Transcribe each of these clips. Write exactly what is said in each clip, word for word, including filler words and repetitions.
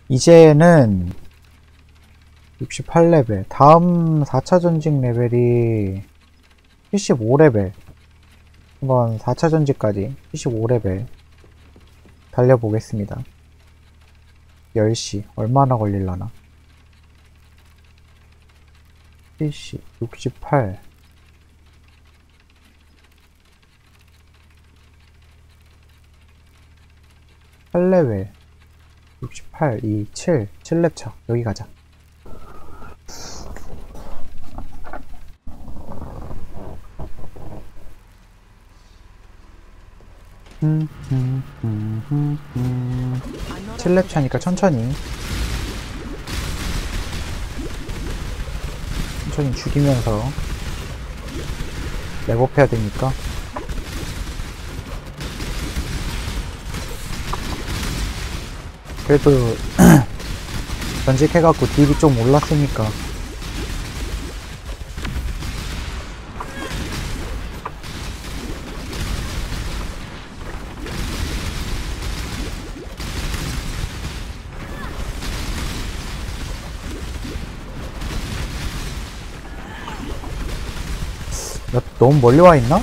이제는 육십팔 레벨. 다음 사 차 전직 레벨이 칠십오 레벨. 한번 사 차 전직까지 칠십오 레벨 달려보겠습니다. 열 시 얼마나 걸릴라나. 칠십, 육십팔. 팔 레벨. 육십팔, 이, 칠. 칠 렙 차. 여기 가자. 음, 음, 음, 음, 음. 칠 렙 차니까 천천히 천천히 죽이면서 랩업해야 되니까. 그래도 전직해갖고 딜이 좀 올랐으니까. 나 너무 멀리 와 있나?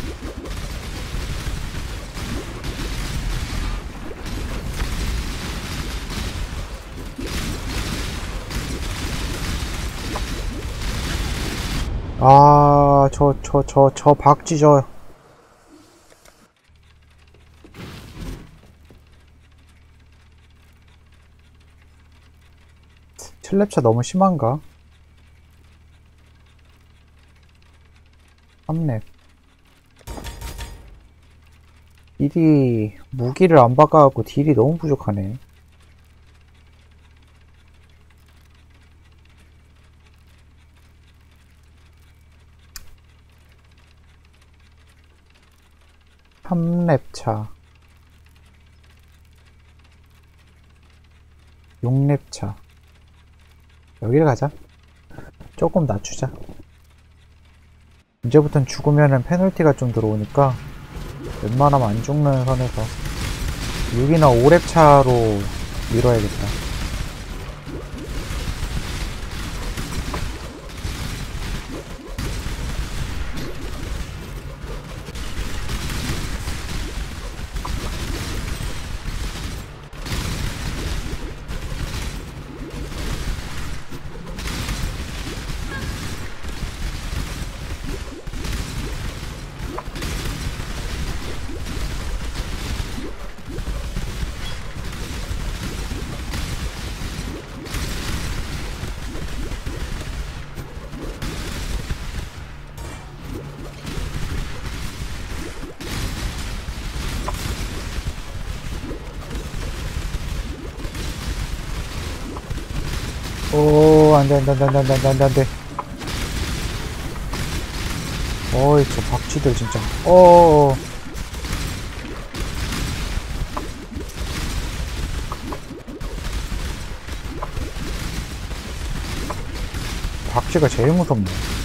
아, 저, 저, 저, 저 박쥐 저. 칠 렙 차 너무 심한가? 삼 렙. 딜이, 무기를 안 바꿔갖고 딜이 너무 부족하네. 삼 렙 차. 육 렙 차. 여기를 가자. 조금 낮추자. 이제부턴 죽으면은 페널티가 좀 들어오니까 웬만하면 안 죽는 선에서 육이나 오 렙 차로 밀어야겠다. 오, 안 돼, 안 돼, 안 돼, 안 돼, 안 돼, 안 돼, 안 돼. 어이, 저 박쥐들 진짜. 어어어. 박쥐가 제일 무섭네.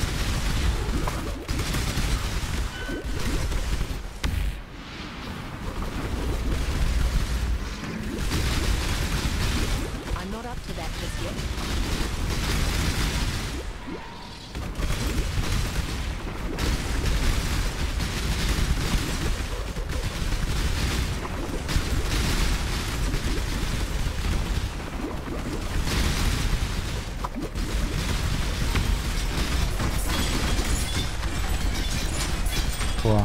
좋아.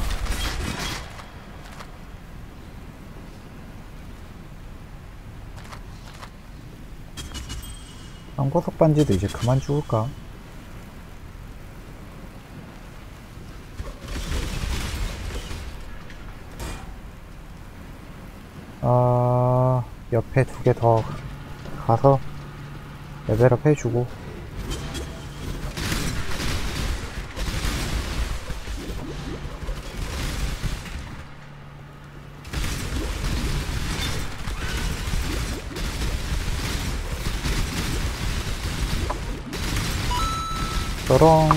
쌍보석 반지도 이제 그만 죽을까? 아, 옆에 두 개 더 가서 레벨업 해주고. 쩌렁.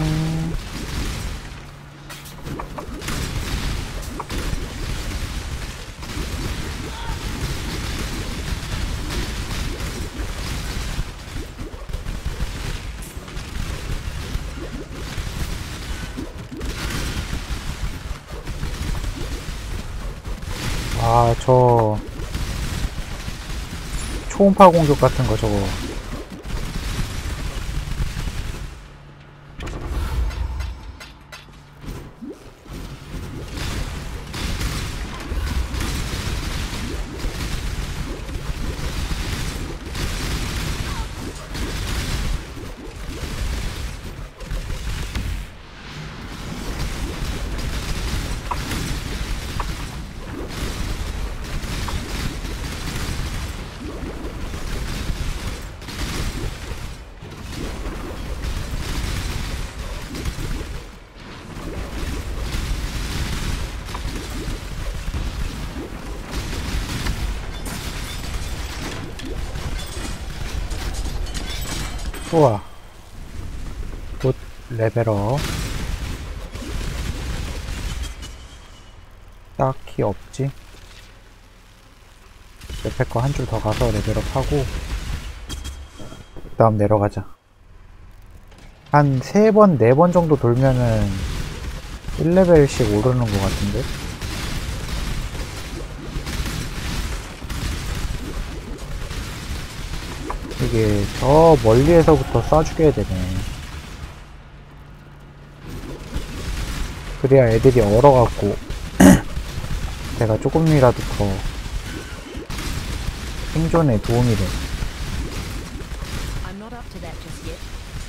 아, 저 초음파 공격 같은 거 저거. 좋아. 곧 레벨업. 딱히 없지. 옆에 거 한 줄 더 가서 레벨업 하고 그 다음 내려가자. 한 세 번, 네 번 정도 돌면은 일 레벨씩 오르는 것 같은데? 이게 저 멀리에서부터 쏴 죽여야 되네. 그래야 애들이 얼어갖고 내가 조금이라도 더 생존에 도움이 돼. I'm not up to that just yet.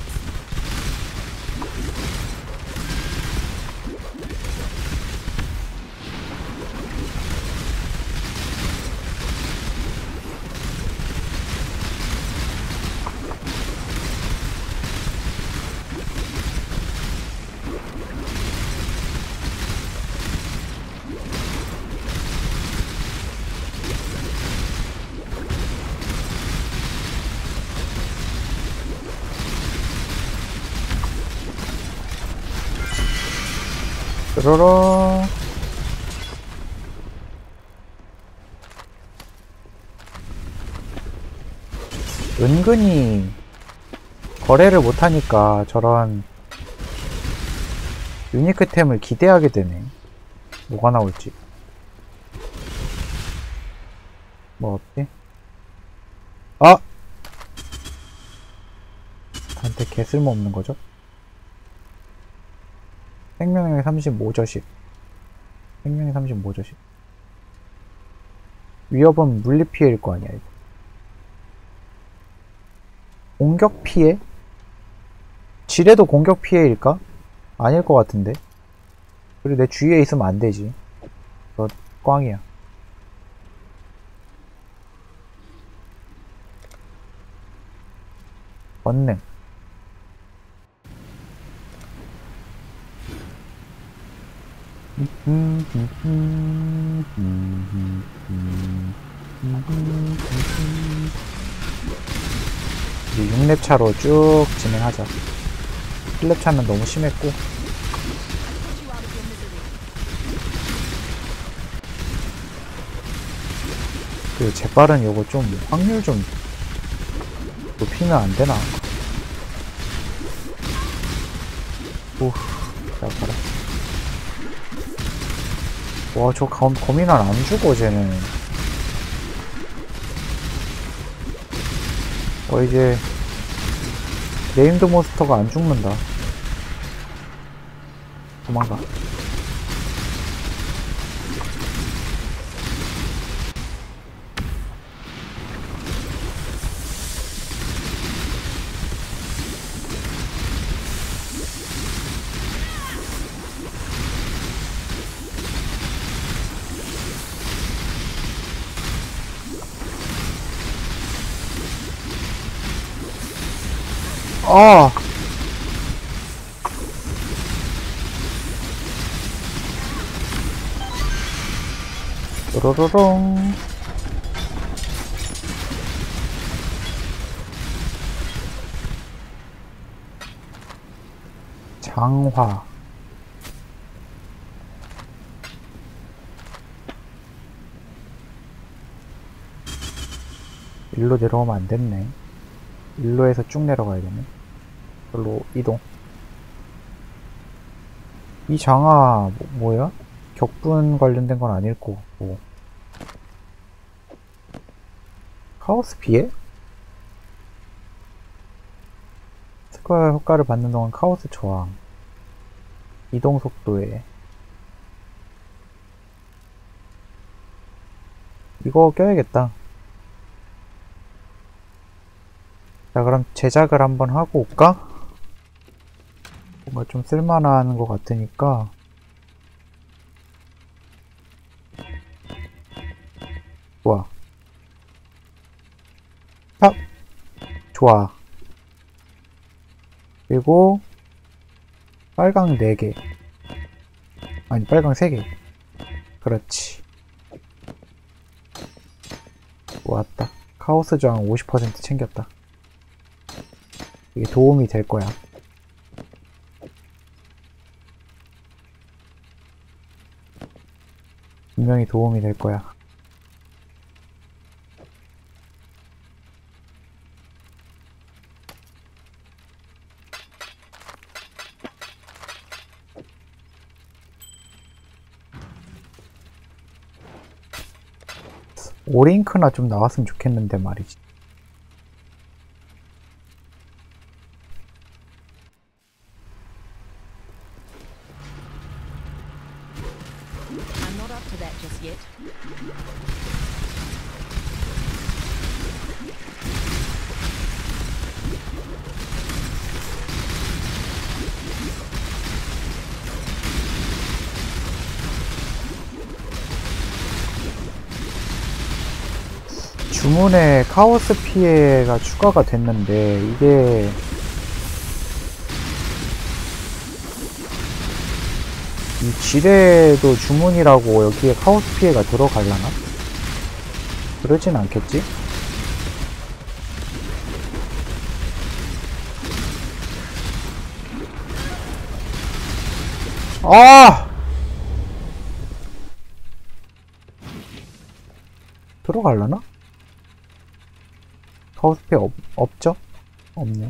뾰로로. 은근히 거래를 못하니까 저런 유니크템을 기대하게 되네. 뭐가 나올지. 뭐 없지? 아! 한테 개 쓸모없는 거죠? 생명의 삼십오 저씩. 생명의 삼십오 저씩. 위협은 물리 피해일 거 아니야, 이거. 공격 피해? 지뢰도 공격 피해일까? 아닐 것 같은데. 그리고 내 주위에 있으면 안 되지. 너 꽝이야. 권능. 이제 육 렙 차로 쭉 진행하자. 칠 렙 차는 너무 심했고. 그 재빠른 요거 좀 확률 좀 높이면 안 되나? 오, 잘 봐라. 와, 저 검, 거미날 안 죽어, 쟤는. 어, 이제, 네임드 몬스터가 안 죽는다. 도망가. 아! 뾰로로롱. 장화. 일로 내려오면 안 됐네. 일로에서 쭉 내려가야 되네. 별로 이동. 이 장화 뭐, 뭐야? 격분 관련된 건 아닐 거고. 카오스 피해? 스퀘어 효과를 받는 동안 카오스 저항. 이동 속도에. 이거 껴야겠다. 자, 그럼 제작을 한번 하고 올까? 뭔가 좀 쓸만한 것 같으니까. 좋아. 팝! 좋아. 그리고 빨강 네 개. 아니, 빨강 세 개. 그렇지. 좋았다. 카오스 저항 오십 퍼센트 챙겼다. 이게 도움이 될 거야. 분명히 도움이 될 거야. 오링크나 좀 나왔으면 좋겠는데 말이지. I'm not up to that just yet. 주문에 카오스 피해가 추가가 됐는데 이게 이 지뢰도 주문이라고 여기에 카오스 피해가 들어가려나? 그러진 않겠지? 아! 들어가려나? 카오스 피해 없, 없죠? 없네.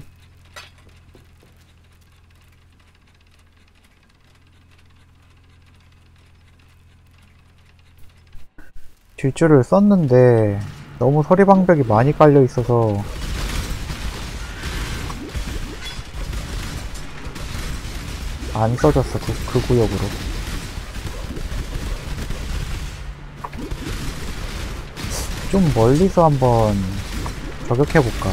뒷줄을 썼는데 너무 서리방벽이 많이 깔려 있어서 안 써졌어. 그, 그 구역으로. 좀 멀리서 한번 저격해볼까.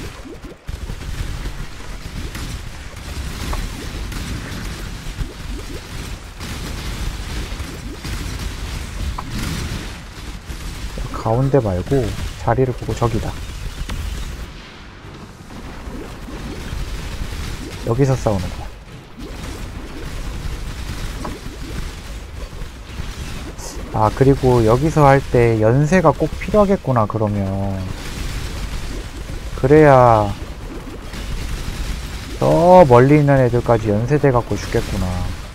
가운데 말고 자리를 보고 저기다. 여기서 싸우는 거야. 아, 그리고 여기서 할 때 연세가 꼭 필요하겠구나. 그러면 그래야 저 멀리 있는 애들까지 연세돼 갖고 죽겠구나.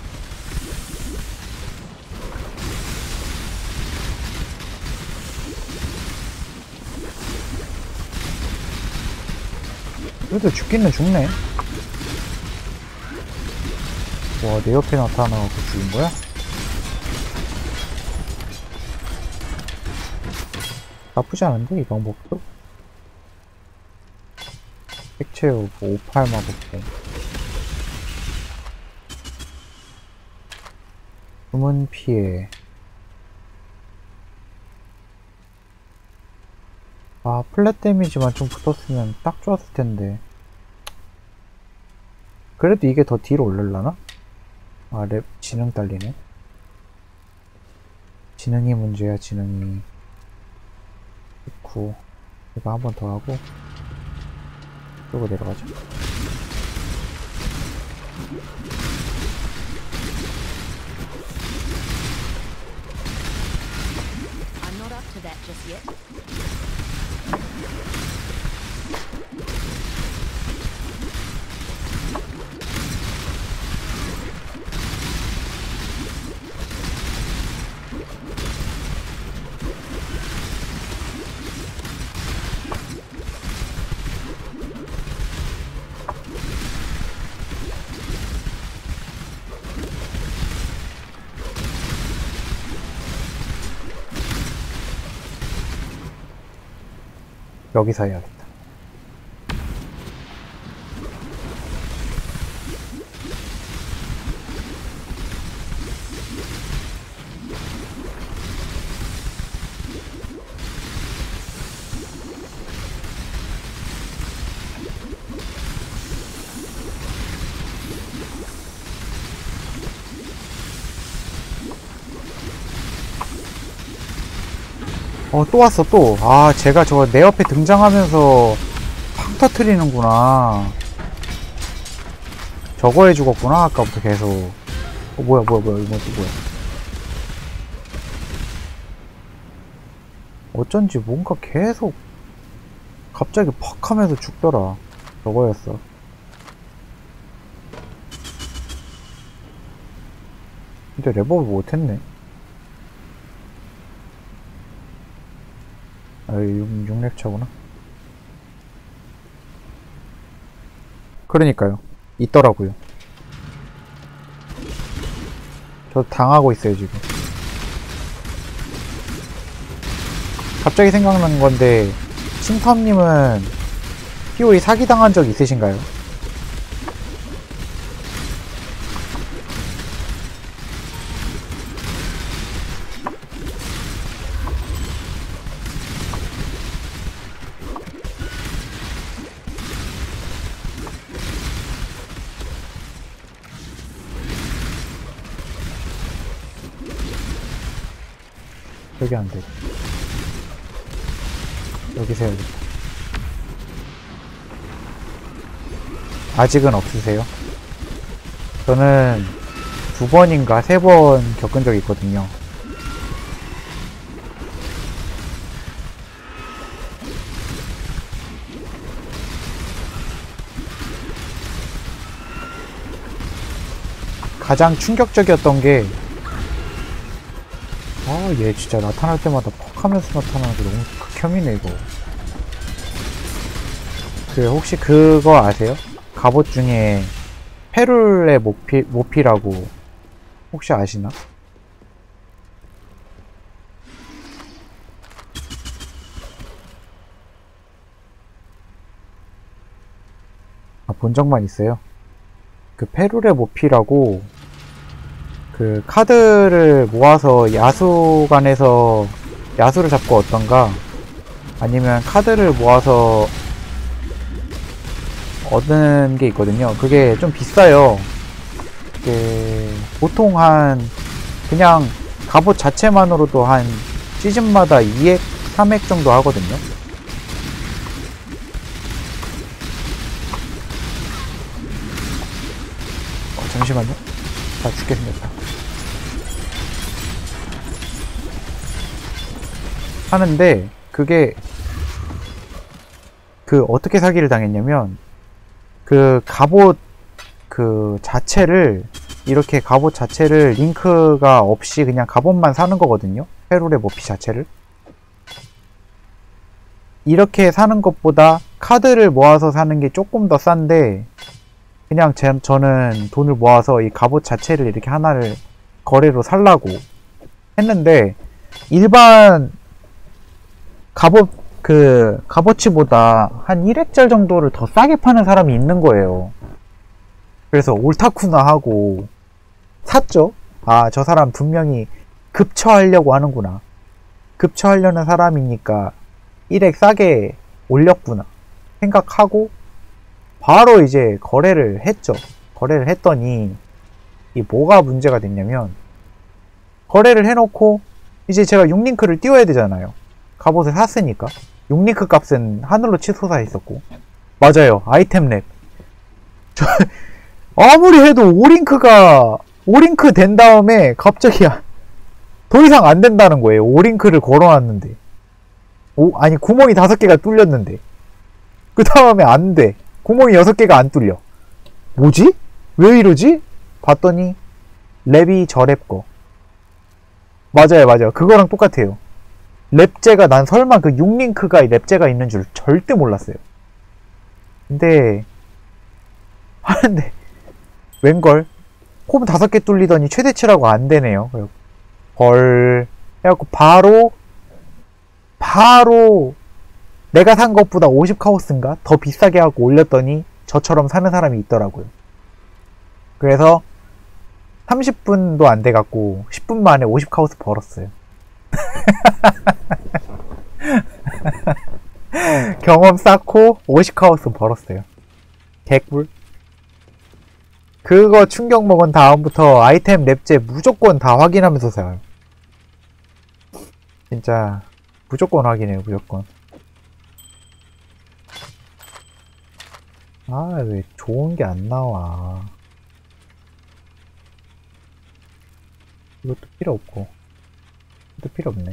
그래도 죽기는 죽네. 와, 내 옆에 나타나고 죽인 거야? 나쁘지 않은데, 이 방법도? 색채우 오팔 마법봉. 주문 피해. 아, 플랫 데미지만 좀 붙었으면 딱 좋았을 텐데. 그래도 이게 더 뒤로 올릴라나? 아, 랩, 지능 딸리네. 지능이 문제야, 지능이. 좋고. 이거 한 번 더 하고. 그리고 내려가자. I'm not up to that just yet. 여기서 해야겠다. 어, 또 왔어, 또. 아, 제가 저거 내 옆에 등장하면서 팡 터트리는구나. 저거 해 죽었구나, 아까부터 계속. 어, 뭐야, 뭐야, 뭐야, 이거 또 뭐야. 어쩐지 뭔가 계속 갑자기 팍 하면서 죽더라. 저거였어. 근데 랩업을 못했네. 아, 육 렙 차구나. 그러니까요. 있더라고요. 저 당하고 있어요, 지금. 갑자기 생각난 건데, 신텀님은 피오이 사기당한 적 있으신가요? 여기 안 돼. 여기서 해야겠다. 아직은 없으세요? 저는 두 번인가 세 번 겪은 적이 있거든요. 가장 충격적이었던 게, 아, 얘 진짜 나타날 때마다 퍽 하면서 나타나는 게 너무 극혐이네, 이거. 그, 혹시 그거 아세요? 갑옷 중에 페룰의 모피, 모피라고 혹시 아시나? 아, 본 적만 있어요. 그 페룰의 모피라고 그 카드를 모아서 야수관에서 야수를 잡고 얻던가 아니면 카드를 모아서 얻는 게 있거든요. 그게 좀 비싸요. 그게 보통 한 그냥 갑옷 자체만으로도 한 시즌마다 이 획, 삼 획 정도 하거든요. 어, 잠시만요. 다 죽게 생겼다. 하는데 그게 그 어떻게 사기를 당했냐면 그 갑옷 그 자체를 이렇게 갑옷 자체를 링크가 없이 그냥 갑옷만 사는 거거든요. 페룰의 모피 자체를 이렇게 사는 것보다 카드를 모아서 사는 게 조금 더 싼데 그냥 제, 저는 돈을 모아서 이 갑옷 자체를 이렇게 하나를 거래로 살라고 했는데 일반 갑옷 그 값어치보다 한 일 획짜리 정도를 더 싸게 파는 사람이 있는 거예요. 그래서 옳다쿠나 하고 샀죠. 아, 저 사람 분명히 급처하려고 하는구나. 급처하려는 사람이니까 일 획 싸게 올렸구나 생각하고 바로 이제 거래를 했죠. 거래를 했더니 이 뭐가 문제가 됐냐면 거래를 해놓고 이제 제가 육 링크를 띄워야 되잖아요. 갑옷을 샀으니까 육 링크 값은 하늘로 치솟아 있었고 맞아요. 아이템 랩 저, 아무리 해도 오 링크가 오 링크 된 다음에 갑자기 더 이상 안 된다는 거예요. 오 링크를 걸어놨는데 오, 아니 구멍이 다섯 개가 뚫렸는데 그 다음에 안 돼. 구멍이 여섯 개가 안 뚫려. 뭐지? 왜 이러지? 봤더니 랩이 저 랩 거 맞아요 맞아요. 그거랑 똑같아요. 랩제가 난 설마 그 육 링크가 랩제가 있는 줄 절대 몰랐어요. 근데 하는데 웬걸 홈 다섯 개 뚫리더니 최대치라고 안 되네요. 헐 해갖고 바로 바로 내가 산 것보다 오십 카오스인가 더 비싸게 하고 올렸더니 저처럼 사는 사람이 있더라고요. 그래서 삼십 분도 안 돼갖고 십 분 만에 오십 카오스 벌었어요. 경험 쌓고 오십 카오스 벌었어요. 개꿀. 그거 충격 먹은 다음부터 아이템 랩제 무조건 다 확인하면서 사요. 진짜 무조건 확인해요. 무조건. 아, 왜 좋은 게 안 나와. 이것도 필요 없고 이것도 필요 없네.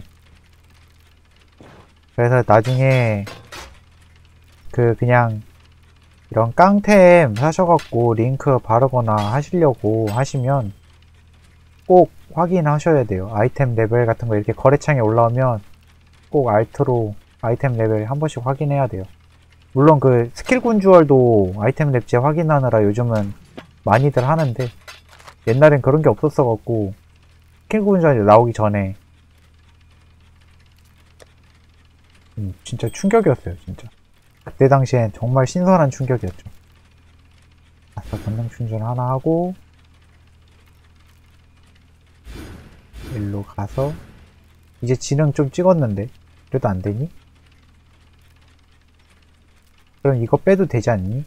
그래서 나중에 그 그냥 이런 깡템 사셔갖고 링크 바르거나 하시려고 하시면 꼭 확인하셔야 돼요. 아이템 레벨 같은 거 이렇게 거래창에 올라오면 꼭 알트로 아이템 레벨 한 번씩 확인해야 돼요. 물론 그 스킬 군주얼도 아이템 랩제 확인하느라 요즘은 많이들 하는데 옛날엔 그런 게 없었어갖고 스킬 군주얼 나오기 전에 음, 진짜 충격이었어요. 진짜 그때 당시엔 정말 신선한 충격이었죠. 아싸, 권능 충전 하나 하고 일로 가서 이제 지능 좀 찍었는데 그래도 안 되니? 그럼 이거 빼도 되지 않니?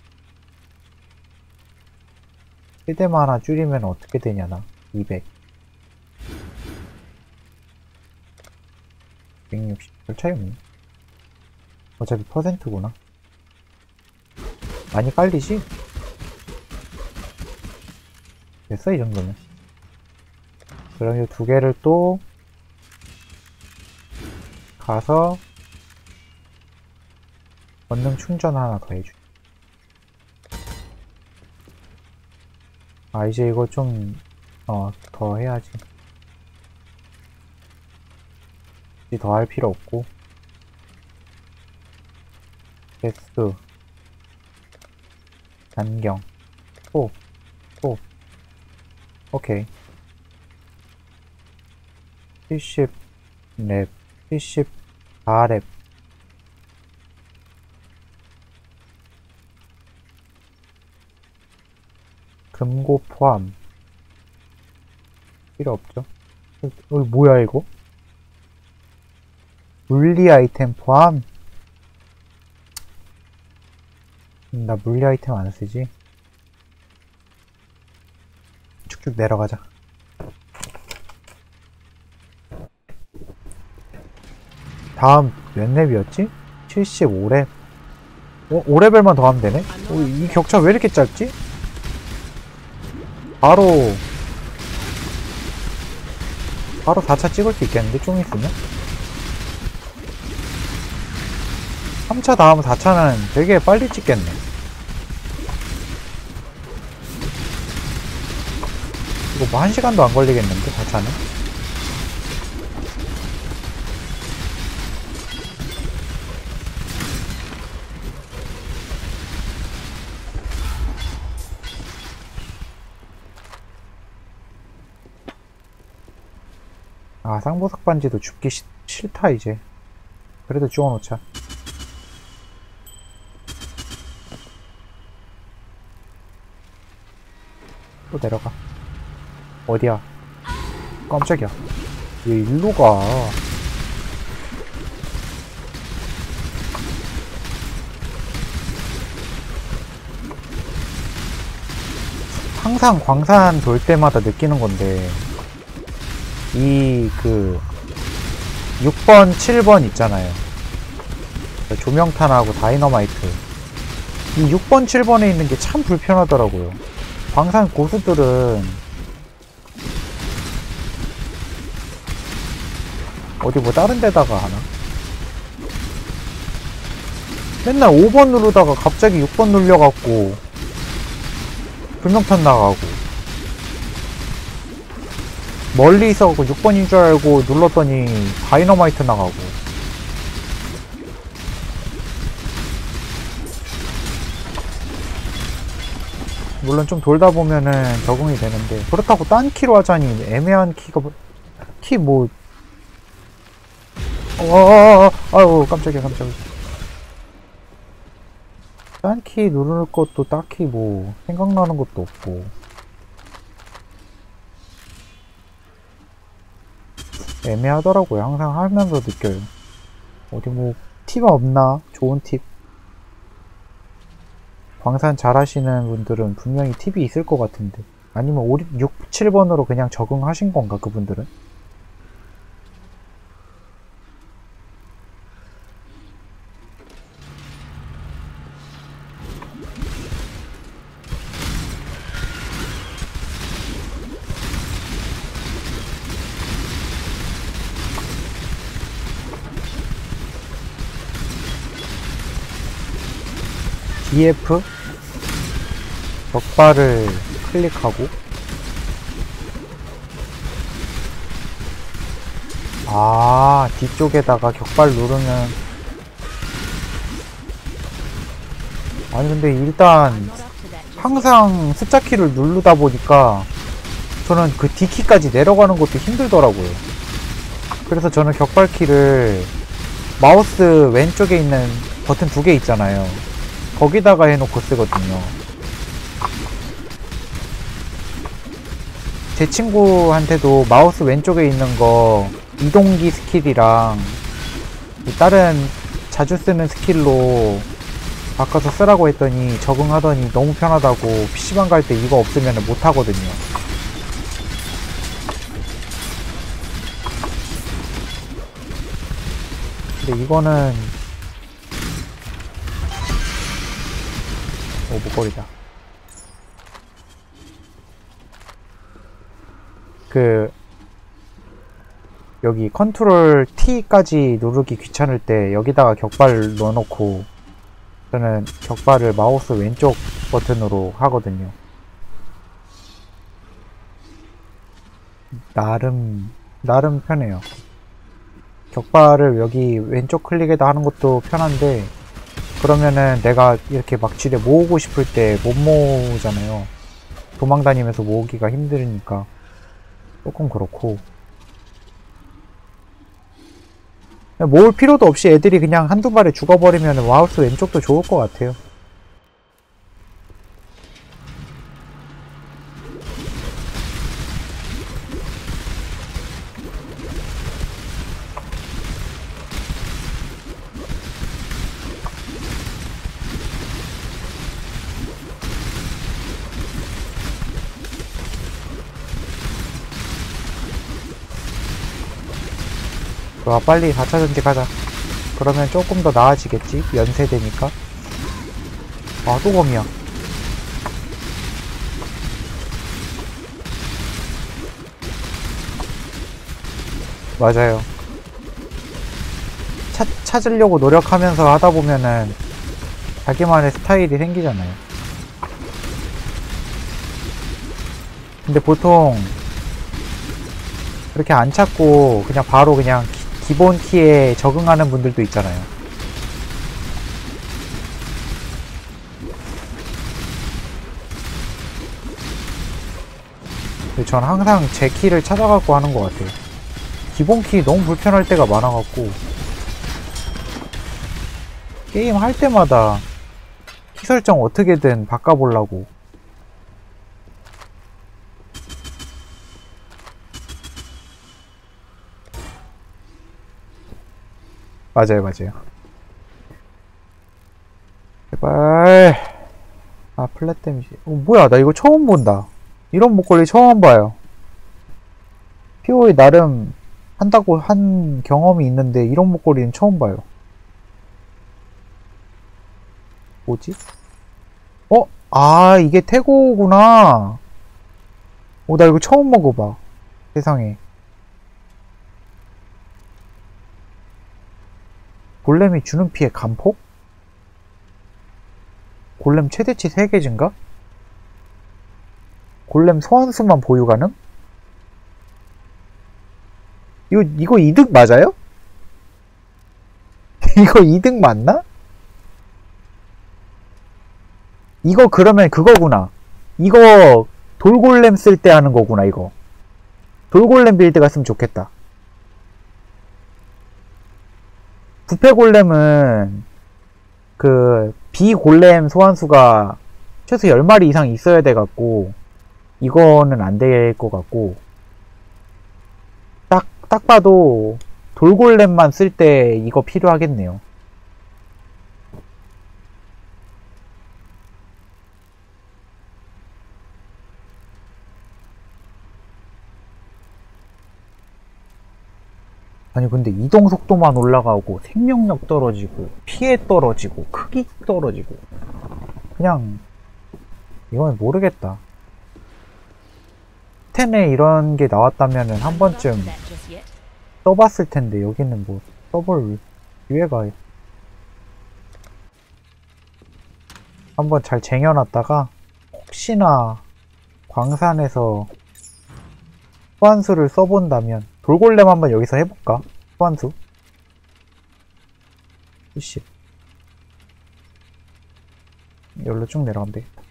최대만 하나 줄이면 어떻게 되냐 나 이백 백육십 별 차이 없네. 어차피 퍼센트구나. 많이 깔리지? 됐어 이 정도면. 그럼 이 두 개를 또 가서 권능 충전 하나 더 해줘. 아 이제 이거 좀 어 더 해야지. 더 할 필요 없고 개수 단경 오 오 오케이 칠십 랩 칠십사 랩 금고 포함 필요 없죠. 어, 뭐야 이거? 물리 아이템 포함? 음, 나 물리 아이템 안 쓰지. 쭉쭉 내려가자. 다음 몇 렙이었지? 칠십오 렙. 어, 오 레벨만 더 하면 되네? 어, 이 격차 왜 이렇게 짧지? 바로 바로 사 차 찍을 수 있겠는데? 좀 있으면? 삼 차 다음 사 차는 되게 빨리 찍겠네. 이거 뭐 한 시간도 안 걸리겠는데, 사 차는? 아, 쌍보석 반지도 줍기 시, 싫다, 이제. 그래도 주워놓자. 또 내려가. 어디야? 깜짝이야. 왜 일로 가? 항상 광산 돌 때마다 느끼는 건데, 이, 그, 육 번, 칠 번 있잖아요. 조명탄하고 다이너마이트. 이 육 번, 칠 번에 있는 게 참 불편하더라고요. 광산 고수들은 어디 뭐 다른 데다가 하나? 맨날 오 번 누르다가 갑자기 육 번 눌려갖고 불명탄 나가고 멀리 있어갖고 육 번인 줄 알고 눌렀더니 다이너마이트 나가고. 물론 좀 돌다 보면은 적응이 되는데, 그렇다고 딴 키로 하자니 애매한 키가 뭐, 키 뭐, 어어어어, 아유 깜짝이야 깜짝이야. 딴 키 누를 것도 딱히 뭐 생각나는 것도 없고 애매하더라고요. 항상 하면서 느껴요. 어디 뭐 팁 없나? 좋은 팁. 광산 잘 하시는 분들은 분명히 팁이 있을 것 같은데. 아니면 오, 육, 칠 번으로 그냥 적응하신 건가, 그분들은? 디에프 격발을 클릭하고 아 뒤쪽에다가 격발 누르면 아니 근데 일단 I'm not up to that just yet. 항상 숫자키를 누르다 보니까 저는 그 D키까지 내려가는 것도 힘들더라고요. 그래서 저는 격발키를 마우스 왼쪽에 있는 버튼 두 개 있잖아요. 거기다가 해놓고 쓰거든요. 제 친구한테도 마우스 왼쪽에 있는 거 이동기 스킬이랑 다른 자주 쓰는 스킬로 바꿔서 쓰라고 했더니 적응하더니 너무 편하다고 피시방 갈 때 이거 없으면 못하거든요. 근데 이거는 오 목걸이다. 그 여기 컨트롤 T까지 누르기 귀찮을 때 여기다가 격발 넣어놓고 저는 격발을 마우스 왼쪽 버튼으로 하거든요. 나름 나름 편해요. 격발을 여기 왼쪽 클릭에다 하는 것도 편한데 그러면은 내가 이렇게 막 지뢰 모으고 싶을 때 못 모으잖아요. 도망다니면서 모으기가 힘드니까 조금 그렇고 모을 필요도 없이 애들이 그냥 한두 발에 죽어버리면 마우스 왼쪽도 좋을 것 같아요. 좋아, 빨리 사 차 전지 가자. 그러면 조금 더 나아지겠지? 연세대니까. 아, 또 검이야. 맞아요. 찾, 찾으려고 노력하면서 하다 보면은 자기만의 스타일이 생기잖아요. 근데 보통 그렇게 안 찾고 그냥 바로 그냥 기, 기본 키에 적응하는 분들도 있잖아요. 근데 전 항상 제 키를 찾아갖고 하는 것 같아요. 기본 키 너무 불편할 때가 많아갖고 게임 할 때마다 키 설정 어떻게든 바꿔보려고. 맞아요, 맞아요. 제발. 아, 플랫 데미지. 어, 뭐야, 나 이거 처음 본다. 이런 목걸이 처음 봐요. 피오이 나름 한다고 한 경험이 있는데, 이런 목걸이는 처음 봐요. 뭐지? 어? 아, 이게 태고구나. 어, 나 이거 처음 먹어봐. 세상에. 골렘이 주는 피해 감폭? 골렘 최대치 세 개 증가? 골렘 소환수만 보유 가능? 이거, 이거 이득 맞아요? 이거 이득 맞나? 이거 그러면 그거구나. 이거 돌골렘 쓸 때 하는 거구나, 이거. 돌골렘 빌드가 쓰면 좋겠다. 부패골렘은 그 비골렘 소환수가 최소 열 마리 이상 있어야 돼 갖고 이거는 안 될 것 같고, 딱, 딱 봐도 돌골렘만 쓸 때 이거 필요하겠네요. 아니 근데 이동 속도만 올라가고 생명력 떨어지고 피해 떨어지고 크기 떨어지고, 그냥 이건 모르겠다. 텐에 이런 게 나왔다면은 한 I'm not up to 번쯤 that just yet. 써봤을 텐데 여기는 뭐 써볼 기회가, 한번 잘 쟁여놨다가 혹시나 광산에서 소환수를 써본다면, 돌골렘 한번 여기서 해볼까? 소환수 칠십, 여기로 쭉 내려가면 되겠다.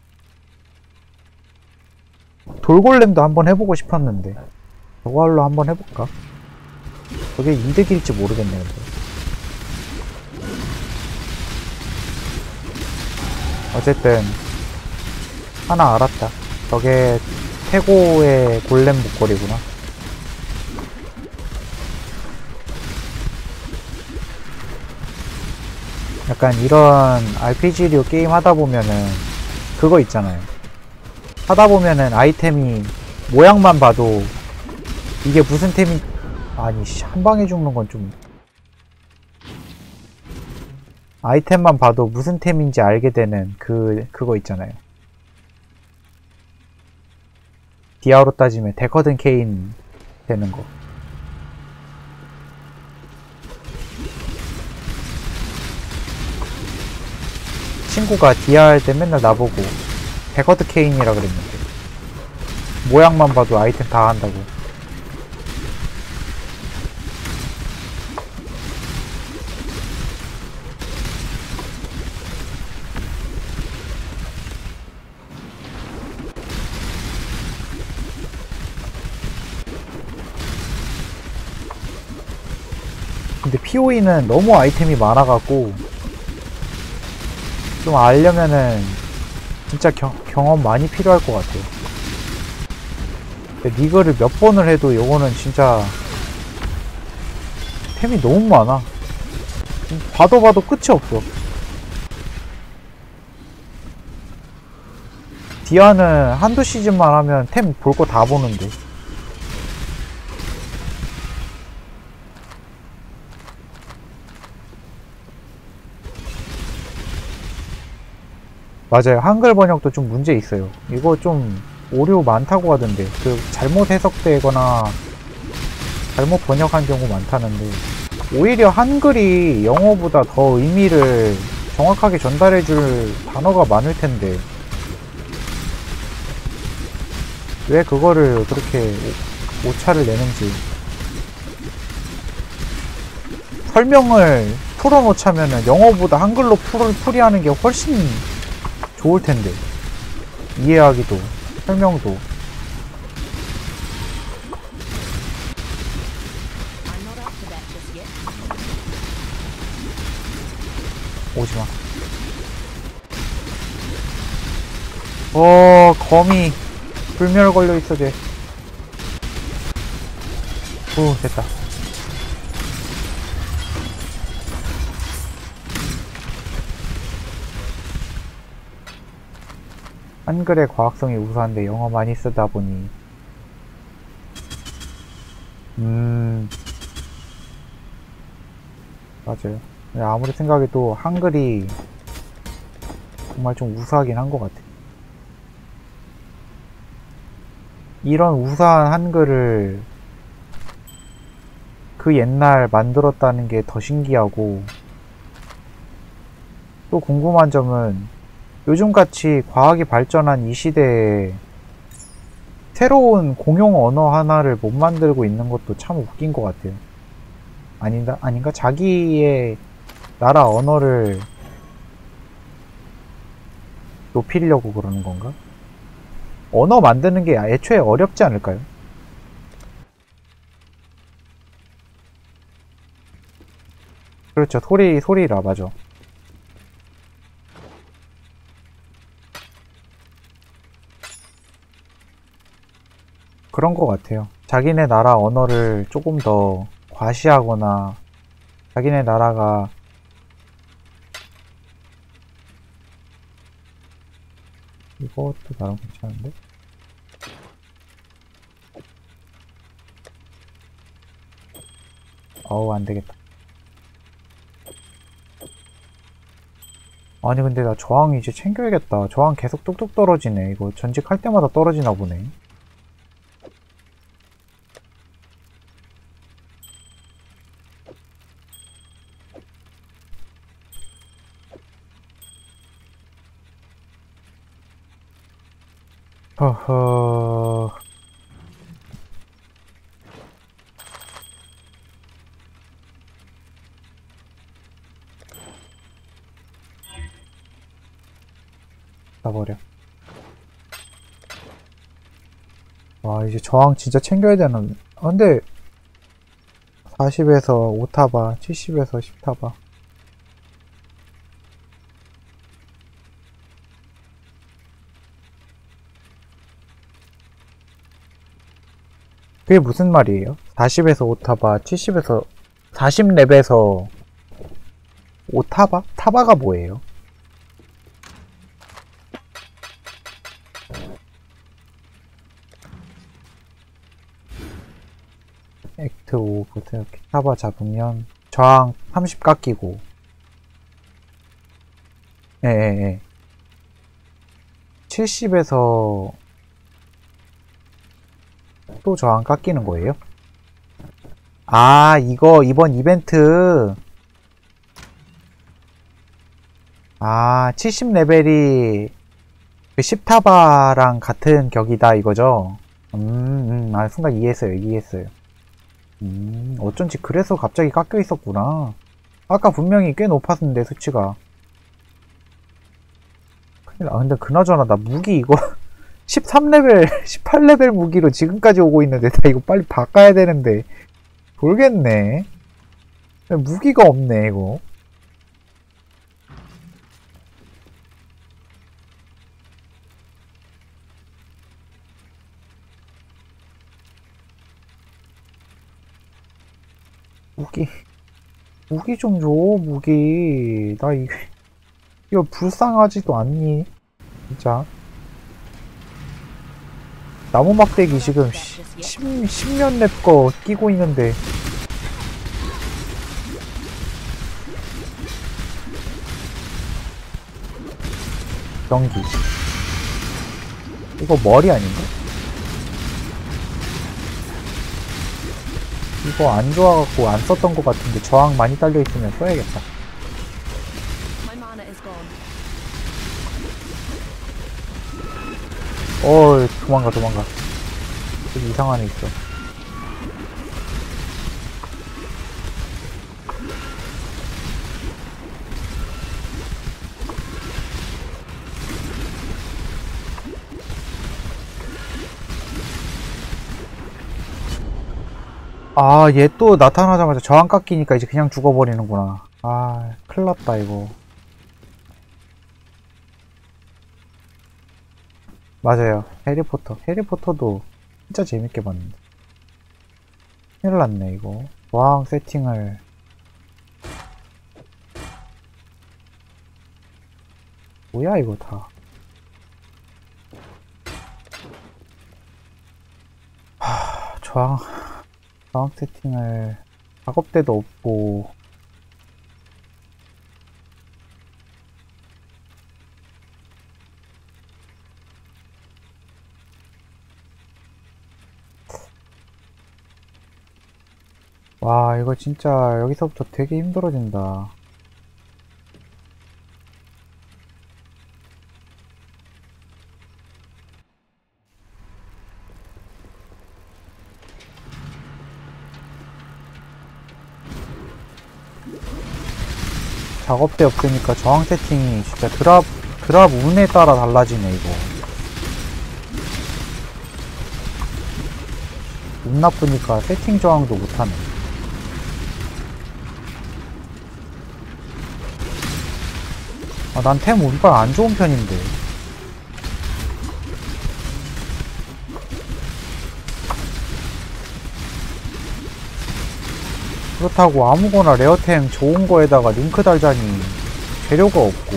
돌골렘도 한번 해보고 싶었는데 저걸로 한번 해볼까? 저게 이득일지 모르겠네. 근데 어쨌든 하나 알았다. 저게 태고의 골렘 목걸이구나. 약간 이런 알피지류 게임 하다보면은 그거 있잖아요. 하다보면은 아이템이 모양만 봐도 이게 무슨 템이, 아니 씨, 한방에 죽는 건 좀, 아이템만 봐도 무슨 템인지 알게 되는 그 그거 있잖아요. 디아로 따지면 데커든 케인 되는 거. 친구가 디아 할 때 맨날 나보고 데커드 케인이라 그랬는데, 모양만 봐도 아이템 다 한다고. 근데 피오이는 너무 아이템이 많아갖고 좀 알려면은 진짜 겨, 경험 많이 필요할 것 같아요. 근데 리그를 몇 번을 해도 요거는 진짜 템이 너무 많아. 봐도 봐도 끝이 없어. 디아는 한두 시즌만 하면 템 볼 거 다 보는데. 맞아요. 한글 번역도 좀 문제 있어요. 이거 좀 오류 많다고 하던데, 그 잘못 해석되거나 잘못 번역한 경우 많다는데, 오히려 한글이 영어보다 더 의미를 정확하게 전달해줄 단어가 많을 텐데 왜 그거를 그렇게 오, 오차를 내는지. 설명을 풀어놓자면은 영어보다 한글로 풀, 풀이하는 게 훨씬 좋을 텐데, 이해하기도 설명도. I'm not up to that just yet. 오지마. 어, 거미 불멸 걸려있어 쟤. 오, 됐다. 한글의 과학성이 우수한데 영어 많이 쓰다 보니 음 맞아요. 아무리 생각해도 한글이 정말 좀 우수하긴 한 것 같아. 이런 우수한 한글을 그 옛날 만들었다는 게 더 신기하고, 또 궁금한 점은 요즘같이 과학이 발전한 이 시대에 새로운 공용 언어 하나를 못 만들고 있는 것도 참 웃긴 것 같아요. 아닌가? 아닌가? 자기의 나라 언어를 높이려고 그러는 건가? 언어 만드는 게 애초에 어렵지 않을까요? 그렇죠. 소리, 소리라, 맞아. 그런 것 같아요. 자기네 나라 언어를 조금 더 과시하거나 자기네 나라가 이것도 나름 괜찮은데? 어우 안되겠다. 아니 근데 나 저항 이제 챙겨야겠다. 저항 계속 뚝뚝 떨어지네. 이거 전직할 때마다 떨어지나 보네. 허허... 버려. 와 이제 저항 진짜 챙겨야 되는. 아, 근데 사십에서 오 타바, 칠십에서 십 타바. 그게 무슨 말이에요? 사십에서 오 타바, 칠십에서 사십 렙에서 오 타바? 타바가 뭐예요? 액트 오 버튼 타바 잡으면 저항 삼십 깎이고. 예예예. 칠십에서 또 저항 깎이는 거예요? 아 이거 이번 이벤트. 아 칠십 레벨이 십 타바랑 같은 격이다 이거죠? 음, 음, 아 순간 이해했어요 이해했어요. 음, 어쩐지 그래서 갑자기 깎여 있었구나. 아까 분명히 꽤 높았는데 수치가. 큰일 나. 근데 그나저나 나 무기 이거 십삼 레벨, 십팔 레벨 무기로 지금까지 오고 있는데 나 이거 빨리 바꿔야 되는데 돌겠네. 무기가 없네 이거. 무기 무기 좀 줘. 무기 나 이거 이거 불쌍하지도 않니 진짜. 나무 막대기 지금 십몇 렙 거 끼고 있는데 전기 이거 머리 아닌가? 이거 안 좋아갖고 안 썼던 것 같은데 저항 많이 딸려있으면 써야겠다. My mana is gone. 어 도망가 도망가. 여기 이상한 애 있어. 아, 얘 또 나타나자마자 저항 깎이니까 이제 그냥 죽어버리는구나. 아, 큰일났다, 이거. 맞아요. 해리포터. 해리포터도 진짜 재밌게 봤는데. 큰일 났네, 이거. 저항 세팅을. 뭐야, 이거 다. 하, 저항. 저항 세팅을 작업대도 없고 와 이거 진짜 여기서부터 되게 힘들어진다. 작업대 없으니까 저항 세팅이 진짜 드랍, 드랍 운에 따라 달라지네, 이거. 운 나쁘니까 세팅 저항도 못하네. 아, 난 템 운빨 안 좋은 편인데. 그렇다고 아무거나 레어템 좋은 거에다가 링크 달자니 재료가 없고.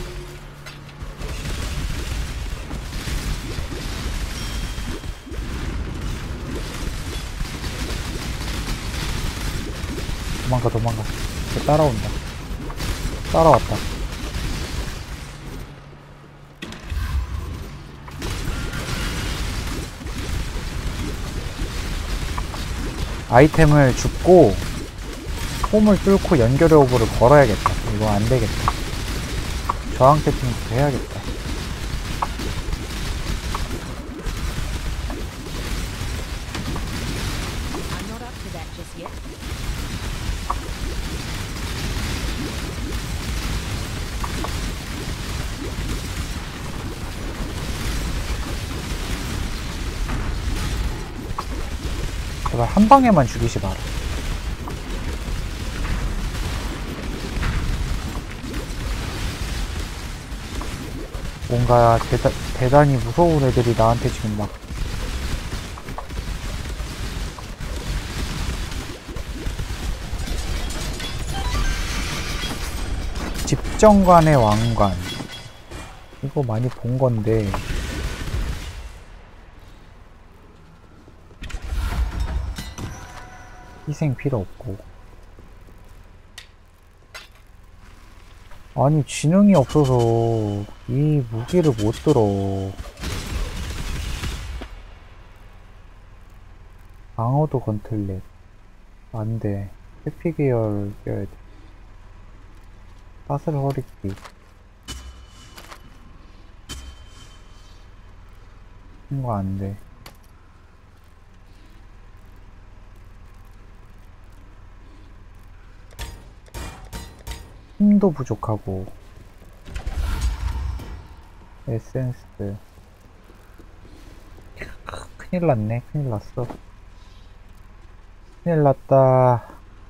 도망가 도망가. 쟤 따라온다. 따라왔다. 아이템을 줍고 폼을 뚫고 연결의 오브를 걸어야겠다. 이거 안되겠다. 저항 세팅부터 해야겠다. I'm not up to that just yet. 제발 한 방에만 죽이지 마라. 뭔가 대다, 대단히 무서운 애들이 나한테 지금 막 집정관의 왕관, 이거 많이 본 건데 희생 필요 없고. 아니 지능이 없어서 이 무기를 못 들어. 방어도 건틀렛 안돼. 해피 계열 껴야돼. 사슬 허리띠 이거 안돼. 힘도 부족하고. 에센스 큰일 났네. 큰일 났어. 큰일 났다.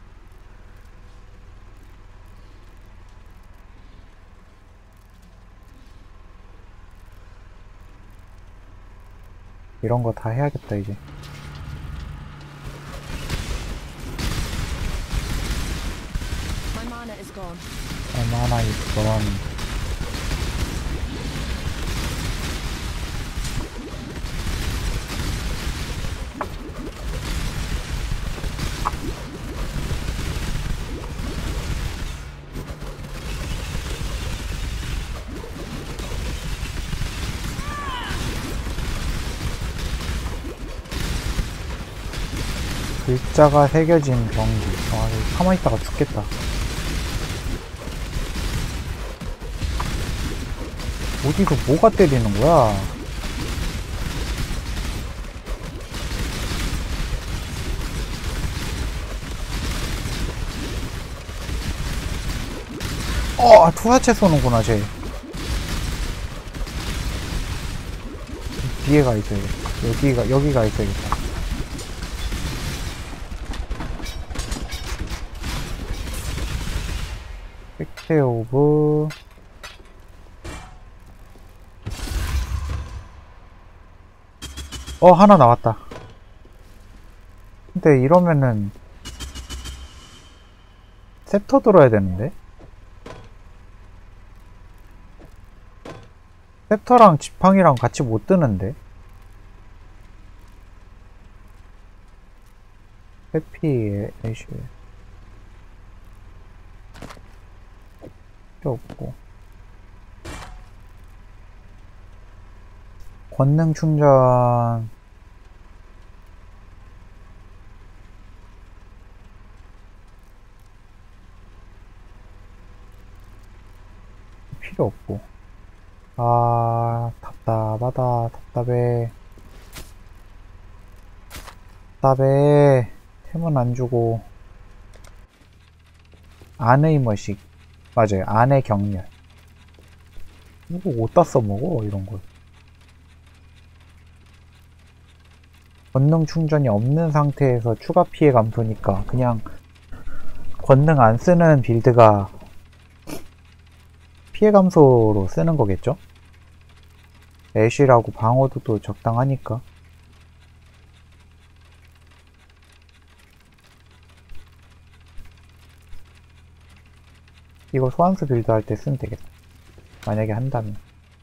이런 거 다 해야겠다 이제. My mana is gone. 얼마나 있건. 글자가 새겨진 병기. 아, 여기 가만히 있다가 죽겠다. 어디서 뭐가 때리는 거야? 어, 투사체 쏘는구나, 쟤. 뒤에 가 있어야겠다. 여기가, 여기가 있어야겠다. 팩트 오브. 어, 하나 나왔다. 근데 이러면은 셉터 들어야 되는데? 셉터랑 지팡이랑 같이 못 뜨는데? 해피 애쉬 필요 없고. 권능 충전 필요 없고. 아, 답답하다. 답답해. 답답해. 템은 안 주고. 안의 머식. 맞아요. 안의 격렬. 이거 어디다 써먹어? 이런 걸. 권능 충전이 없는 상태에서 추가 피해 감소니까 그냥 권능 안 쓰는 빌드가 피해 감소로 쓰는 거겠죠? 애쉬라고 방어도도 적당하니까. 이거 소환수 빌드 할 때 쓰면 되겠다. 만약에 한다면.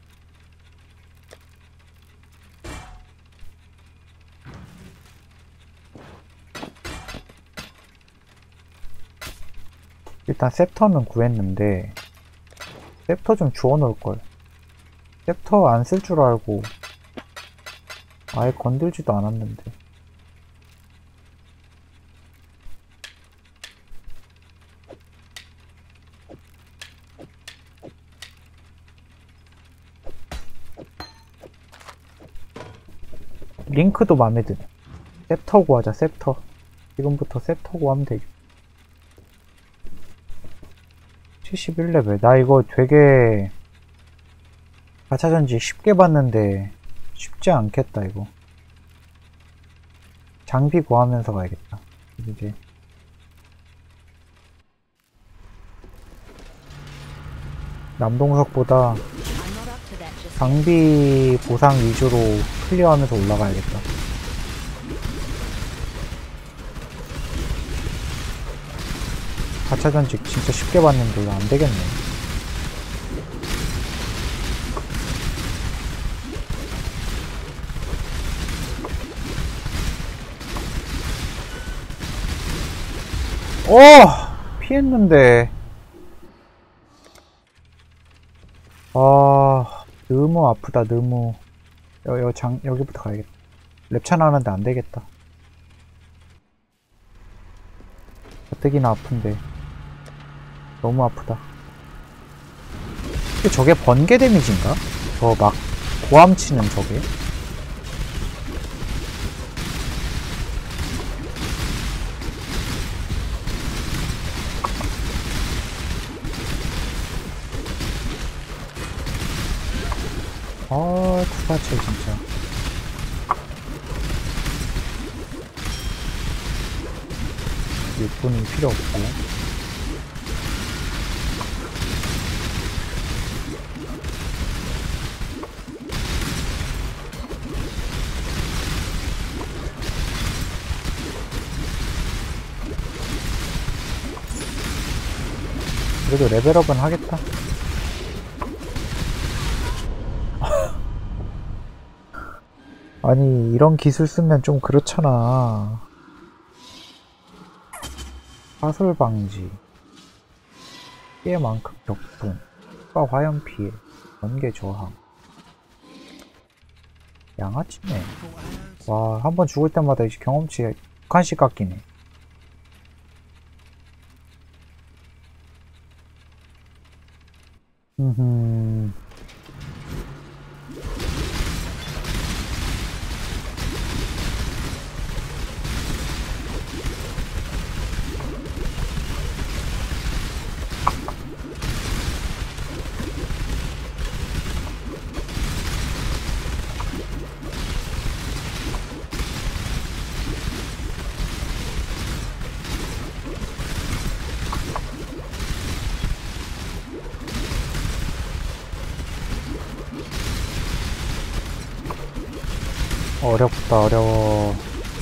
일단 셉터는 구했는데 셉터 좀 주워 놓을걸. 셉터 안 쓸 줄 알고 아예 건들지도 않았는데. 링크도 맘에 드네. 셉터 구하자. 셉터. 지금부터 셉터 구하면 되죠. 칠십일 레벨. 나 이거 되게 가차전지 쉽게 봤는데 쉽지 않겠다 이거. 장비 구하면서 가야겠다. 이제 남동석보다 I'm not up to that just yet. 장비 보상 위주로 클리어하면서 올라가야겠다. 가차전지 진짜 쉽게 봤는데 이거 안되겠네. 오! 피했는데. 아, 너무 아프다, 너무. 여, 여, 장, 여기부터 가야겠다. 랩찬 하는데 안 되겠다. 가뜩이나 아픈데. 너무 아프다. 근데 저게 번개 데미지인가? 저 막, 고함 치는 저게? 아, 투사체 진짜. 육 분이 필요 없고. 그래도 레벨업은 하겠다. 아니 이런 기술 쓰면 좀 그렇잖아. 화술 방지, 피해만큼 격분, 추가 화염 피해, 번개 저항. 양아치네. 와, 한 번 죽을 때마다 이제 경험치 두 칸씩 깎이네. 음. 어렵다, 어려워.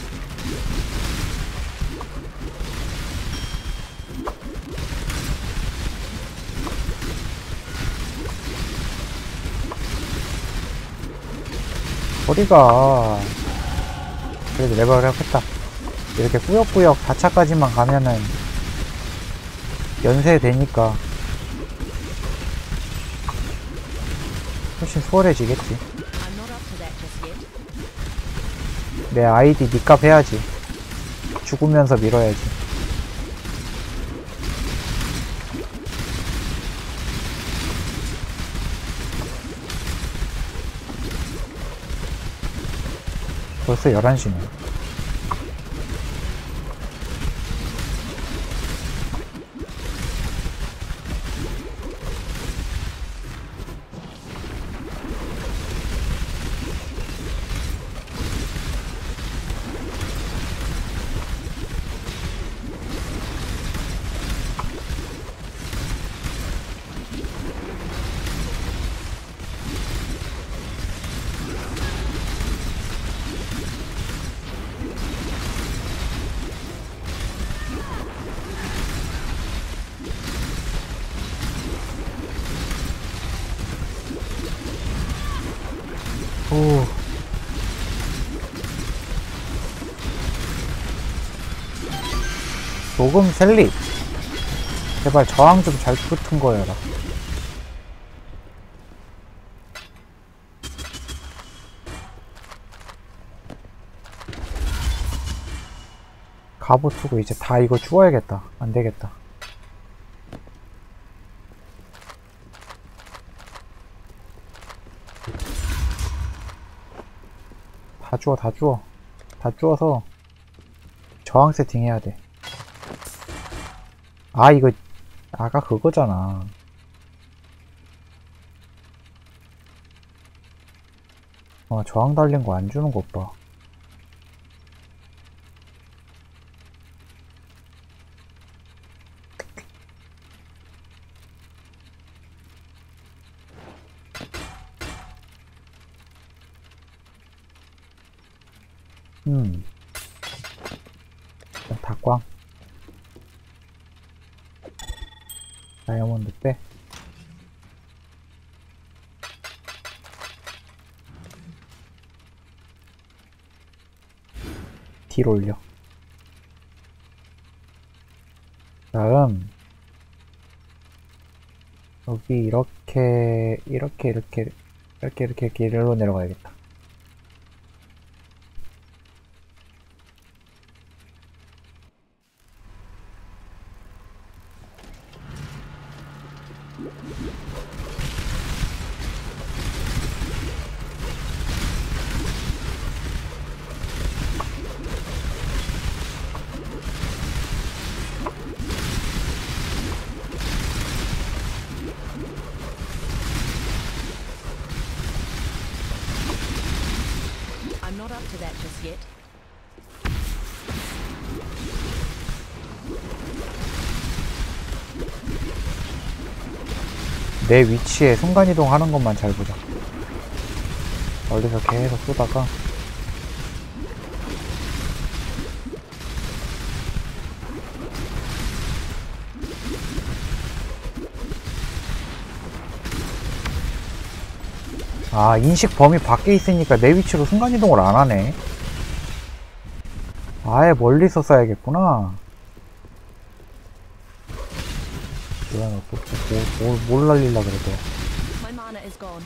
소리가 그래도 레벨을 했다. 이렇게 꾸역꾸역 사 차까지만 가면은 연세되니까 훨씬 수월해지겠지. I'm not up to that just yet. 내 아이디 니값 해야지. 죽으면서 밀어야지. 벌써 열한 시네. 조금 셀립. 제발 저항 좀 잘 붙은 거여라. 갑옷 쓰고 이제 다 이거 주워야겠다. 안 되겠다. 다 주워, 다 주워. 다 주워서 저항 세팅 해야 돼. 아, 이거 아까 그거잖아. 어, 저항 달린 거 안 주는 것 봐. 음. 닭광. 다이아몬드 빼. 딜 올려. 다음 여기 이렇게 이렇게 이렇게 이렇게 이렇게 길로 내려가야겠다. I'm not up to that just yet. 내 위치에 순간이동 하는 것만 잘 보자. 멀리서 계속 쏘다가 아, 인식 범위 밖에 있으니까 내 위치로 순간이동을 안 하네. 아예 멀리서 쏴야겠구나. 뭐야, 너 또, 뭐, 뭘, 뭘 날릴라 그래도. My mana is gone.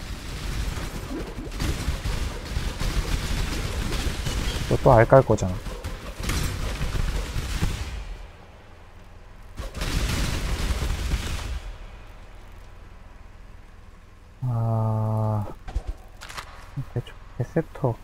너 또 알 깔 거잖아. 아, 대충, 레셉터.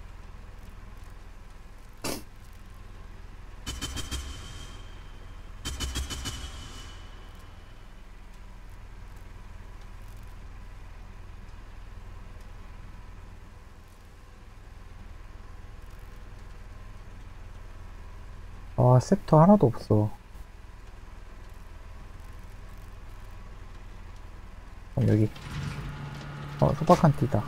아, 셉터 하나도 없어. 어, 여기. 어, 소박한 띠다.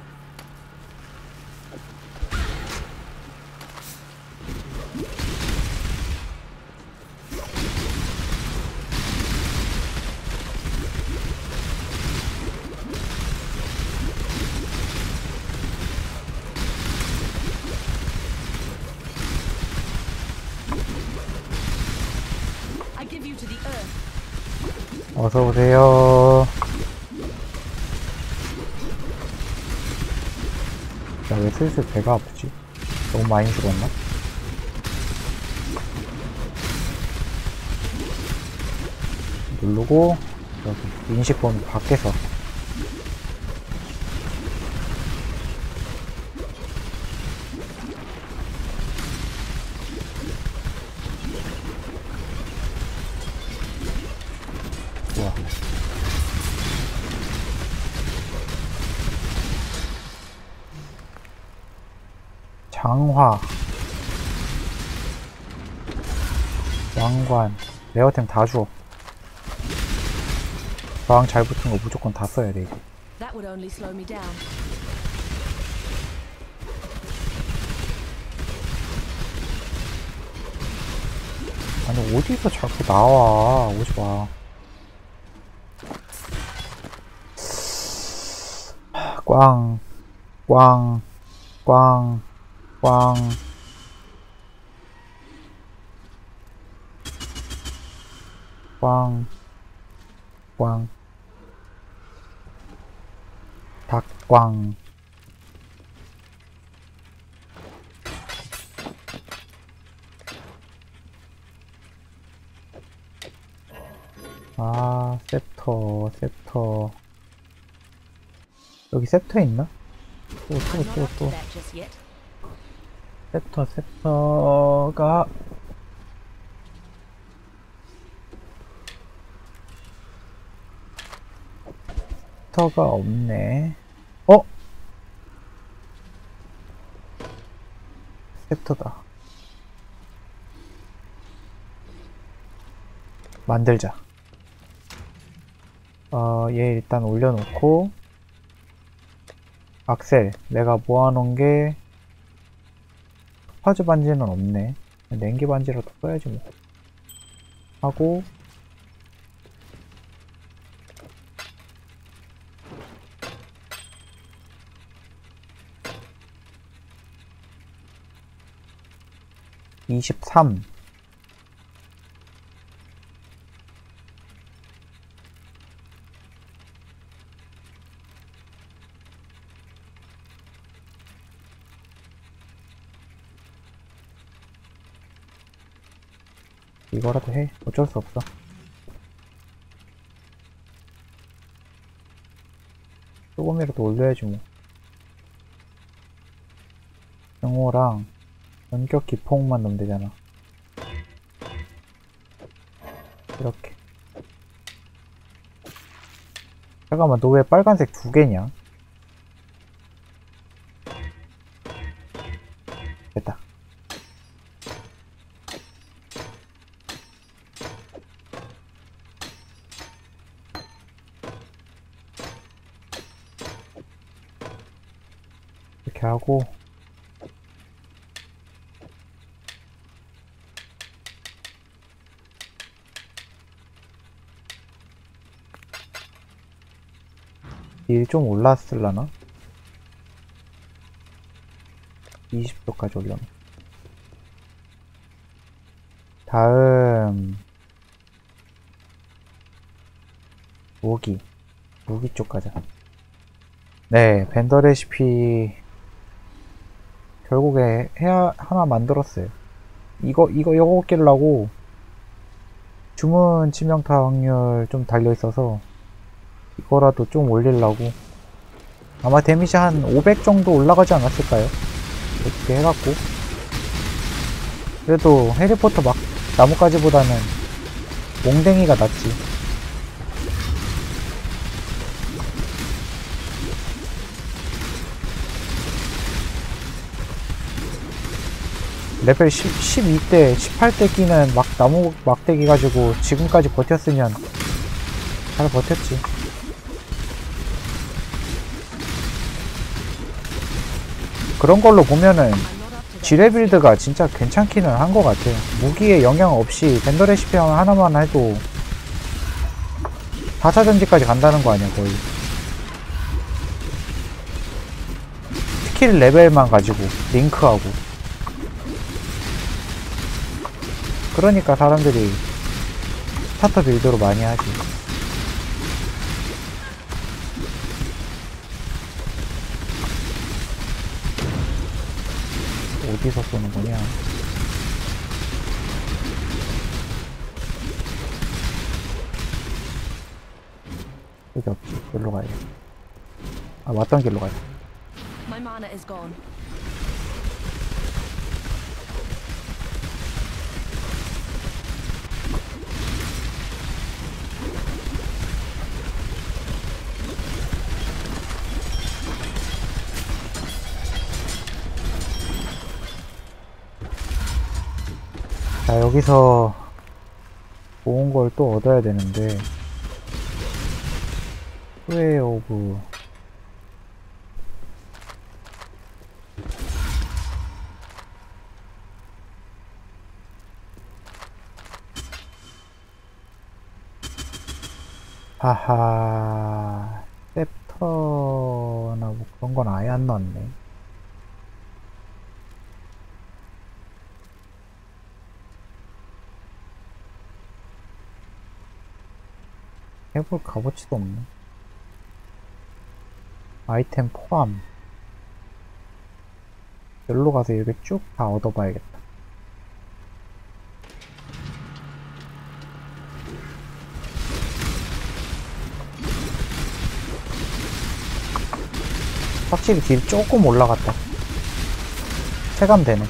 I give you to the earth. 어서오세요. 야, 왜 슬슬 배가 아프지? 너무 많이 죽었나? 누르고, 여기, 인식 범위 밖에서. 좋아. 장화, 왕관, 레어템 다 줘. 저항 잘 붙은 거 무조건 다 써야 돼, 이제. That would only slow me down. 아니, 어디서 자꾸 나와. 오지 마. 꽝, 꽝, 꽝, 꽝. 꽝, 꽝, 닭꽝. 아, 셉터, 셉터. 여기 셉터 있나? 또, I'm 또, not 또, up to 또. that just yet. 셉터, 셉터가. 셉터가 없네. 어? 셉터다. 만들자. 어, 얘 일단 올려놓고, 악셀. 내가 모아놓은 게, 토파즈 반지는 없네. 냉기 반지라도 써야지 뭐. 하고, 이십삼. 이거라도 해. 어쩔 수 없어. 조금이라도 올려야지 뭐. 경호랑 원격 기폭만 넣으면 되잖아. 이렇게. 잠깐만, 너 왜 빨간색 두 개냐? 됐다. 이렇게 하고, 일 좀 올랐을라나? 이십 도까지 올려놓. 다음 무기 무기 쪽 가자. 네, 벤더 레시피 결국에 해야 하나 만들었어요. 이거 이거 이거 끼려고 주문 치명타 확률 좀 달려 있어서 이거라도 좀 올리려고. 아마 데미지 한 오백 정도 올라가지 않았을까요? 이렇게 해갖고. 그래도 해리포터 막 나뭇가지보다는 몽댕이가 낫지. 레벨 십, 십이 대, 십팔 대 끼는 막 나무 막대기 가지고 지금까지 버텼으면 잘 버텼지. 그런 걸로 보면은 I'm not up to that. 지뢰 빌드가 진짜 괜찮기는 한 것 같아요. 무기에 영향 없이 벤더 레시피 하나만 해도 사 차 전지까지 간다는 거 아니야, 거의. 스킬 레벨만 가지고 링크하고. 그러니까 사람들이 스타터 빌드로 많이 하지. 어디서 쏘는 거냐? 여기 없지. 여기로 가야 돼. 아, 왔던 길로 가야 돼. My mana is gone. 자, 여기서 좋은 걸 또 얻어야 되는데, 스웨 오브 하하, 셉터나 뭐 그런 건 아예 안 나왔네. 해볼 값어치도 없네. 아이템 포함. 여기로 가서 이렇게 쭉 다 얻어봐야겠다. 확실히 딜 조금 올라갔다. 체감되네.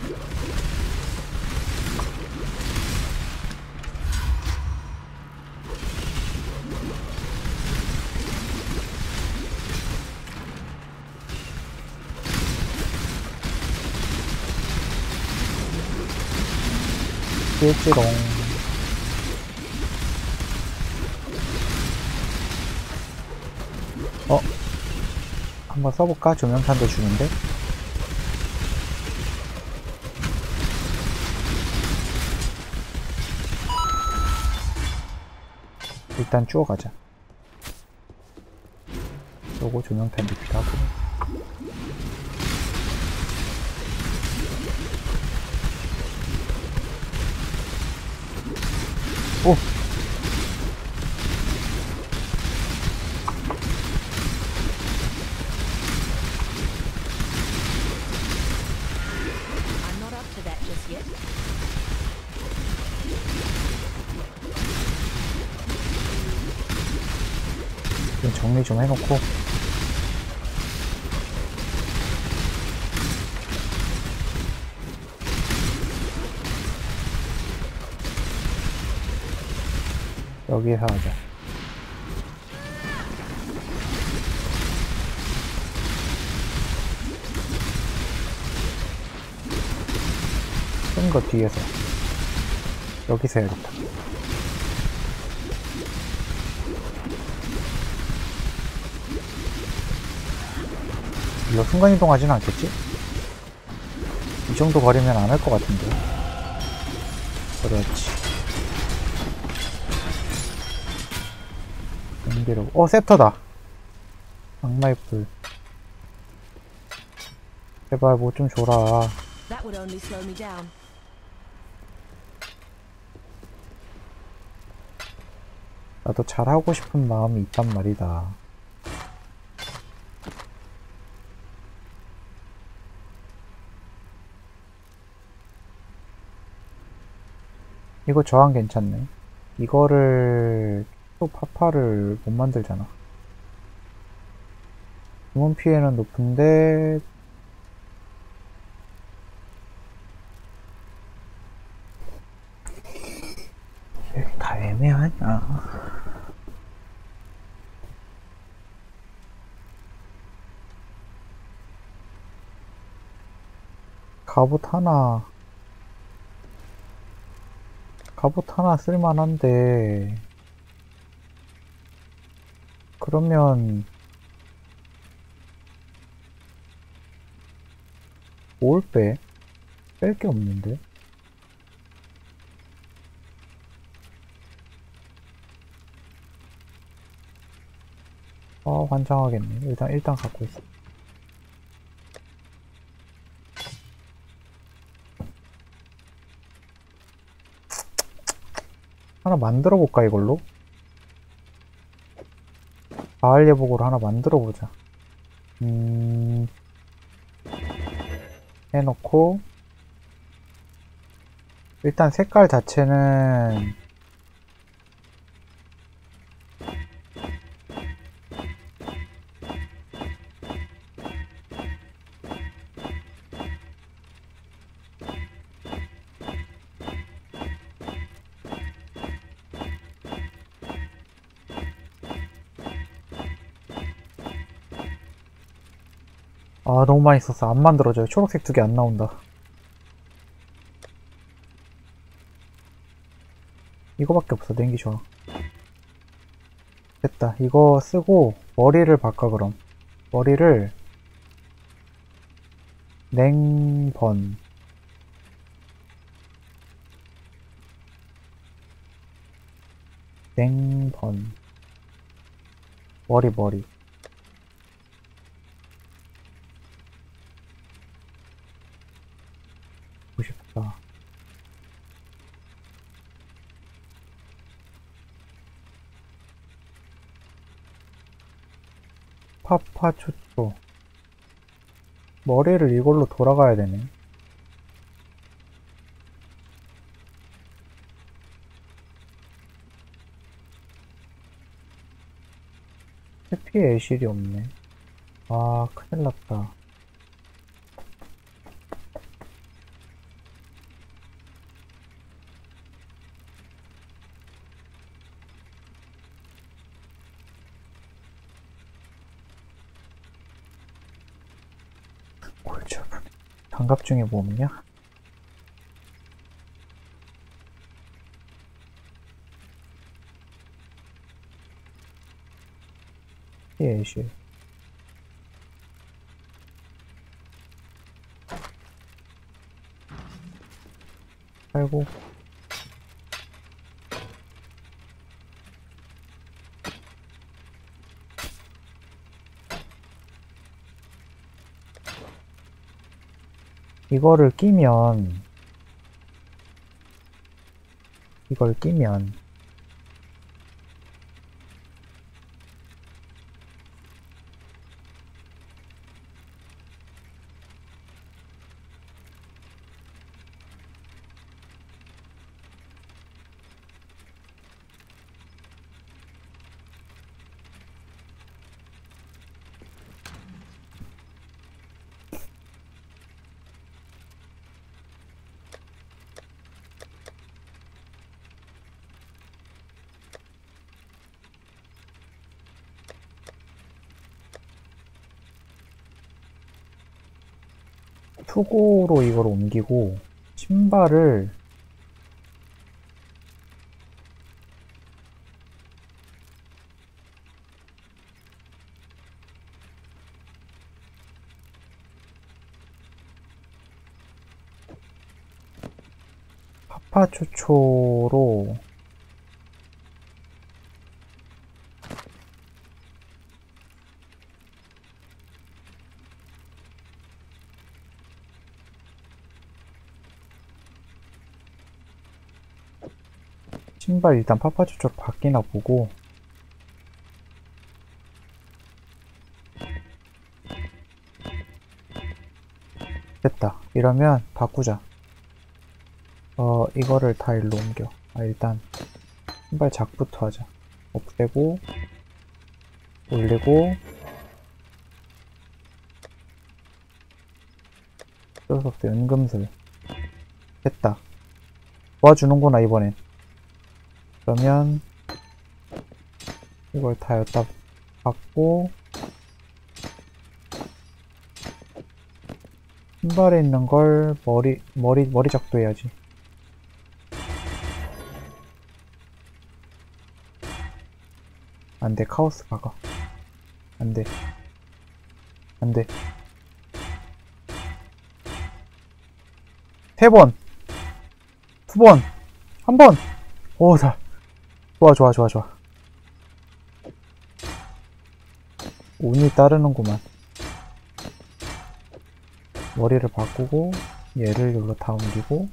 피했지롱. 어? 한번 써볼까? 조명탄도 주는데? 일단 주워가자. 요거 조명탄 리필하고. 오! I'm not up to that just yet. 좀 정리 좀 해놓고. 여기에서 하자. 쓴 거 뒤에서. 여기서 해야겠다. 이거 순간이동 하진 않겠지? 이 정도 거리면 안 할 것 같은데. 그렇지. 연기로. 어, 셉터다. 악마의 불. 제발 뭐 좀 줘라. That would only slow me down. 나도 잘하고 싶은 마음이 있단 말이다. 이거 저항 괜찮네. 이거를 또 파파를 못 만들잖아. 주문 피해는 높은데 왜 다 애매하냐. 갑옷 하나 갑옷 하나 쓸만한데 그러면 뭘 빼? 뺄 게 없는데? 아, 환장하겠네. 일단 일단 갖고 있어. 하나 만들어 볼까, 이걸로? 가을 예복으로 하나 만들어 보자. 음, 해놓고, 일단 색깔 자체는, 아, 너무 많이 썼어. 안 만들어져요. 초록색 두 개 안 나온다. 이거밖에 없어. 냉기 좋아. 됐다. 이거 쓰고 머리를 바꿔 그럼. 머리를 냉번 냉번 머리 머리 보고 싶다. 파파초초. 머리를 이걸로 돌아가야 되네. 해피에 애실이 없네. 아, 큰일 났다. 골치 아프네. 장갑 중에 뭐 없냐? 해피에 애실. 팔고. 이거를 끼면 이걸 끼면 투고로 이걸 옮기고 신발을 파파초초로 신발 일단 파파초초로 바뀌나 보고 됐다. 이러면 바꾸자. 어 이거를 다 일로 옮겨. 아 일단 신발 작부터 하자. 없애고 올리고 어쩔 수 없어. 은금슬 됐다. 도와주는구나 이번엔. 그러면 이걸 다 여기다 받고 신발에 있는 걸 머리 머리 머리 작도 해야지. 안돼. 카오스 박아. 안돼 안돼. 세 번 두 번 한 번. 오, 다 좋아 좋아 좋아 좋아. 운이 따르는구만. 머리를 바꾸고 얘를 여기로 다 옮기고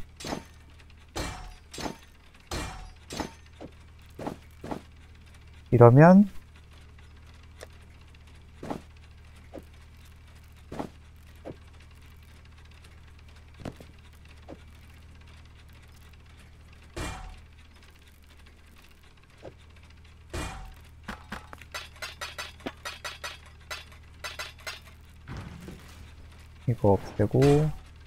이러면 이거 없애고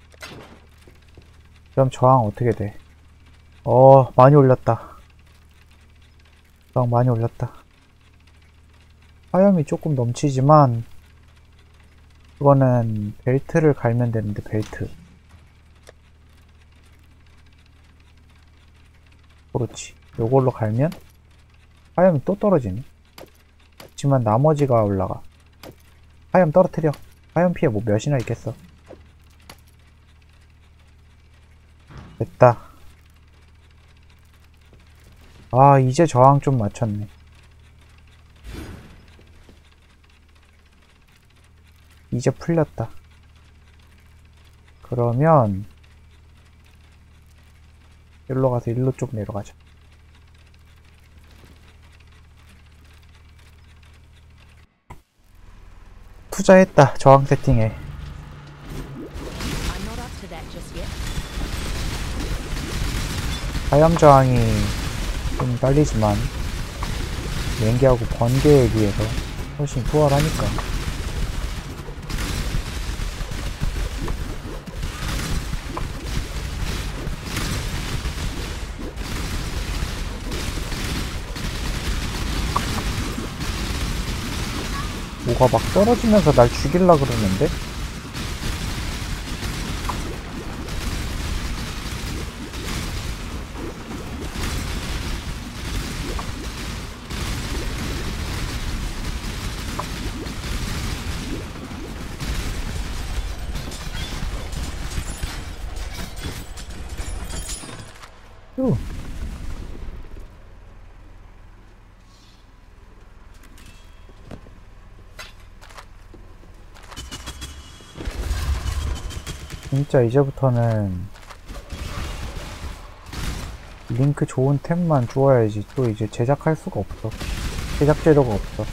그럼 저항 어떻게 돼? 어 많이 올렸다. 저항 많이 올렸다. 화염이 조금 넘치지만 그거는 벨트를 갈면 되는데 벨트. 그렇지. 요걸로 갈면 화염이 또 떨어지네. 그렇지만 나머지가 올라가. 화염 떨어뜨려. 화염 피해 뭐 몇이나 있겠어. 됐다. 아 이제 저항 좀 맞췄네. 이제 풀렸다. 그러면 일로 가서 일로 쭉 내려가자. 투자했다 저항 세팅에. I'm not up to that just yet. 화염 저항이 좀 딸리지만 냉기하고 번개에 비해서 훨씬 수월하니까. 뭐가 막 떨어지면서 날 죽일라 그러는데? 휴. 진짜 이제부터는 링크 좋은 템만 주어야지. 또 이제 제작할 수가 없어. 제작 재료가 없어.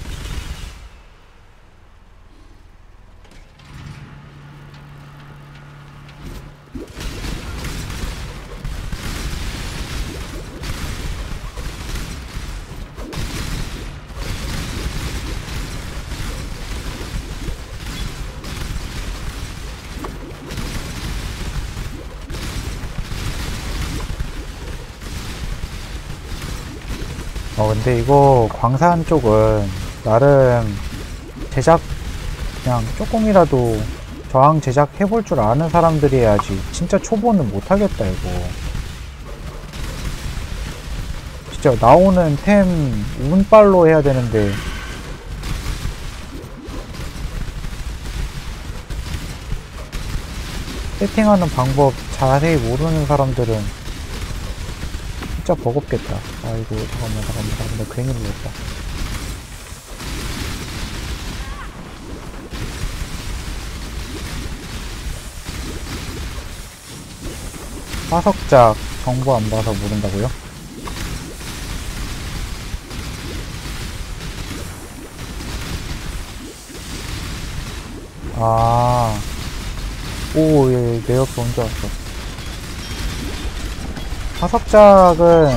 어 근데 이거 광산 쪽은 나름 제작 그냥 조금이라도 저항 제작 해볼 줄 아는 사람들이 해야지. 진짜 초보는 못하겠다 이거. 진짜 나오는 템 운빨로 해야 되는데 세팅하는 방법 자세히 모르는 사람들은 진짜 버겁겠다. 아이고 잠깐만 잠깐만 잠깐만 나 괜히 눌렀다. 화석작 정보 안 봐서 모른다고요? 아, 오, 예, 내 옆에 혼자 왔어. 화석작은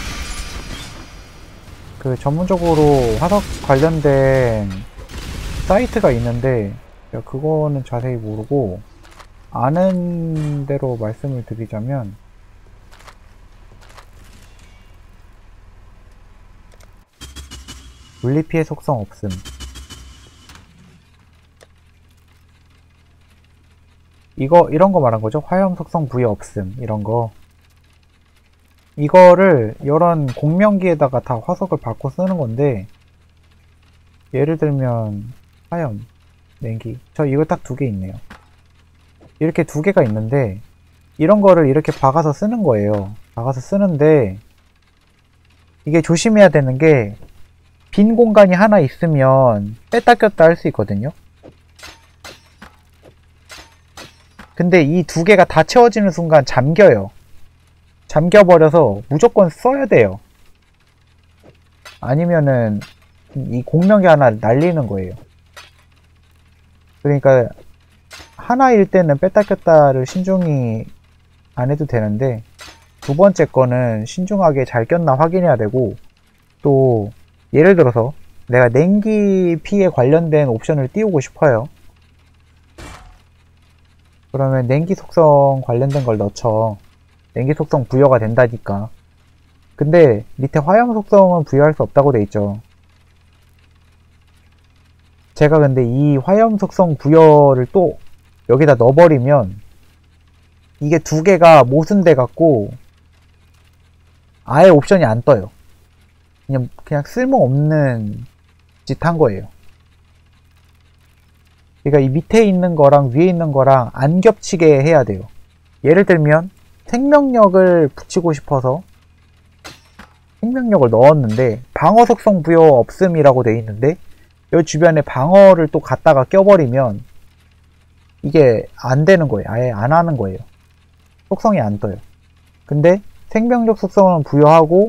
그 전문적으로 화석 관련된 사이트가 있는데 제가 그거는 자세히 모르고 아는 대로 말씀을 드리자면 물리피해 속성 없음, 이거 이런 거 말한 거죠. 화염 속성 부여 없음 이런 거. 이거를 이런 공명기에다가 다 화석을 받고 쓰는 건데, 예를 들면 화염, 냉기, 저 이거 딱 두 개 있네요. 이렇게 두 개가 있는데 이런 거를 이렇게 박아서 쓰는 거예요. 박아서 쓰는데 이게 조심해야 되는 게 빈 공간이 하나 있으면 뺐다 꼈다 할 수 있거든요. 근데 이 두 개가 다 채워지는 순간 잠겨요. 잠겨버려서 무조건 써야 돼요. 아니면은 이 공명이 하나 날리는 거예요. 그러니까 하나일 때는 뺐다 꼈다를 신중히 안 해도 되는데, 두 번째 거는 신중하게 잘 꼈나 확인해야 되고, 또 예를 들어서 내가 냉기 피에 관련된 옵션을 띄우고 싶어요. 그러면 냉기 속성 관련된 걸 넣죠. 냉기 속성 부여가 된다니까. 근데 밑에 화염 속성은 부여할 수 없다고 돼 있죠. 제가 근데 이 화염 속성 부여를 또 여기다 넣어버리면 이게 두 개가 모순돼 갖고 아예 옵션이 안 떠요. 그냥 그냥 쓸모없는 짓 한 거예요. 그러니까 이 밑에 있는 거랑 위에 있는 거랑 안 겹치게 해야 돼요. 예를 들면 생명력을 붙이고 싶어서 생명력을 넣었는데 방어 속성 부여 없음이라고 돼 있는데 여기 주변에 방어를 또 갖다가 껴버리면 이게 안 되는 거예요. 아예 안 하는 거예요. 속성이 안 떠요. 근데 생명력 속성은 부여하고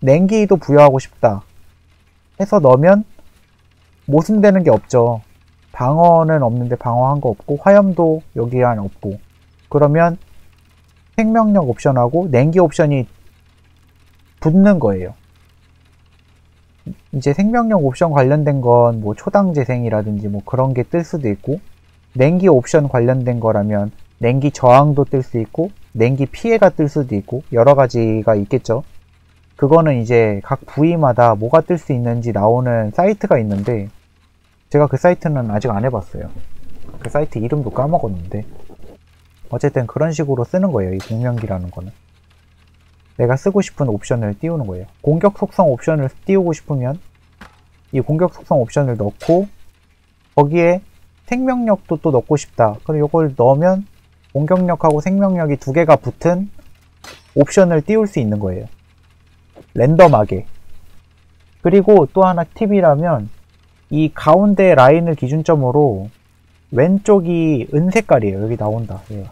냉기도 부여하고 싶다 해서 넣으면 모순되는 게 없죠. 방어는 없는데 방어한 거 없고 화염도 여기 안 없고 그러면 생명력 옵션하고 냉기 옵션이 붙는 거예요. 이제 생명력 옵션 관련된 건 뭐 초당 재생이라든지 뭐 그런 게 뜰 수도 있고 냉기 옵션 관련된 거라면 냉기 저항도 뜰 수 있고 냉기 피해가 뜰 수도 있고 여러 가지가 있겠죠. 그거는 이제 각 부위마다 뭐가 뜰 수 있는지 나오는 사이트가 있는데 제가 그 사이트는 아직 안 해봤어요. 그 사이트 이름도 까먹었는데 어쨌든 그런 식으로 쓰는 거예요. 이 공명기라는 거는 내가 쓰고 싶은 옵션을 띄우는 거예요. 공격 속성 옵션을 띄우고 싶으면 이 공격 속성 옵션을 넣고 거기에 생명력도 또 넣고 싶다. 그럼 이걸 넣으면 공격력하고 생명력이 두 개가 붙은 옵션을 띄울 수 있는 거예요. 랜덤하게. 그리고 또 하나 팁이라면 이 가운데 라인을 기준점으로 왼쪽이 은색깔이에요. 여기 나온다. 얘가.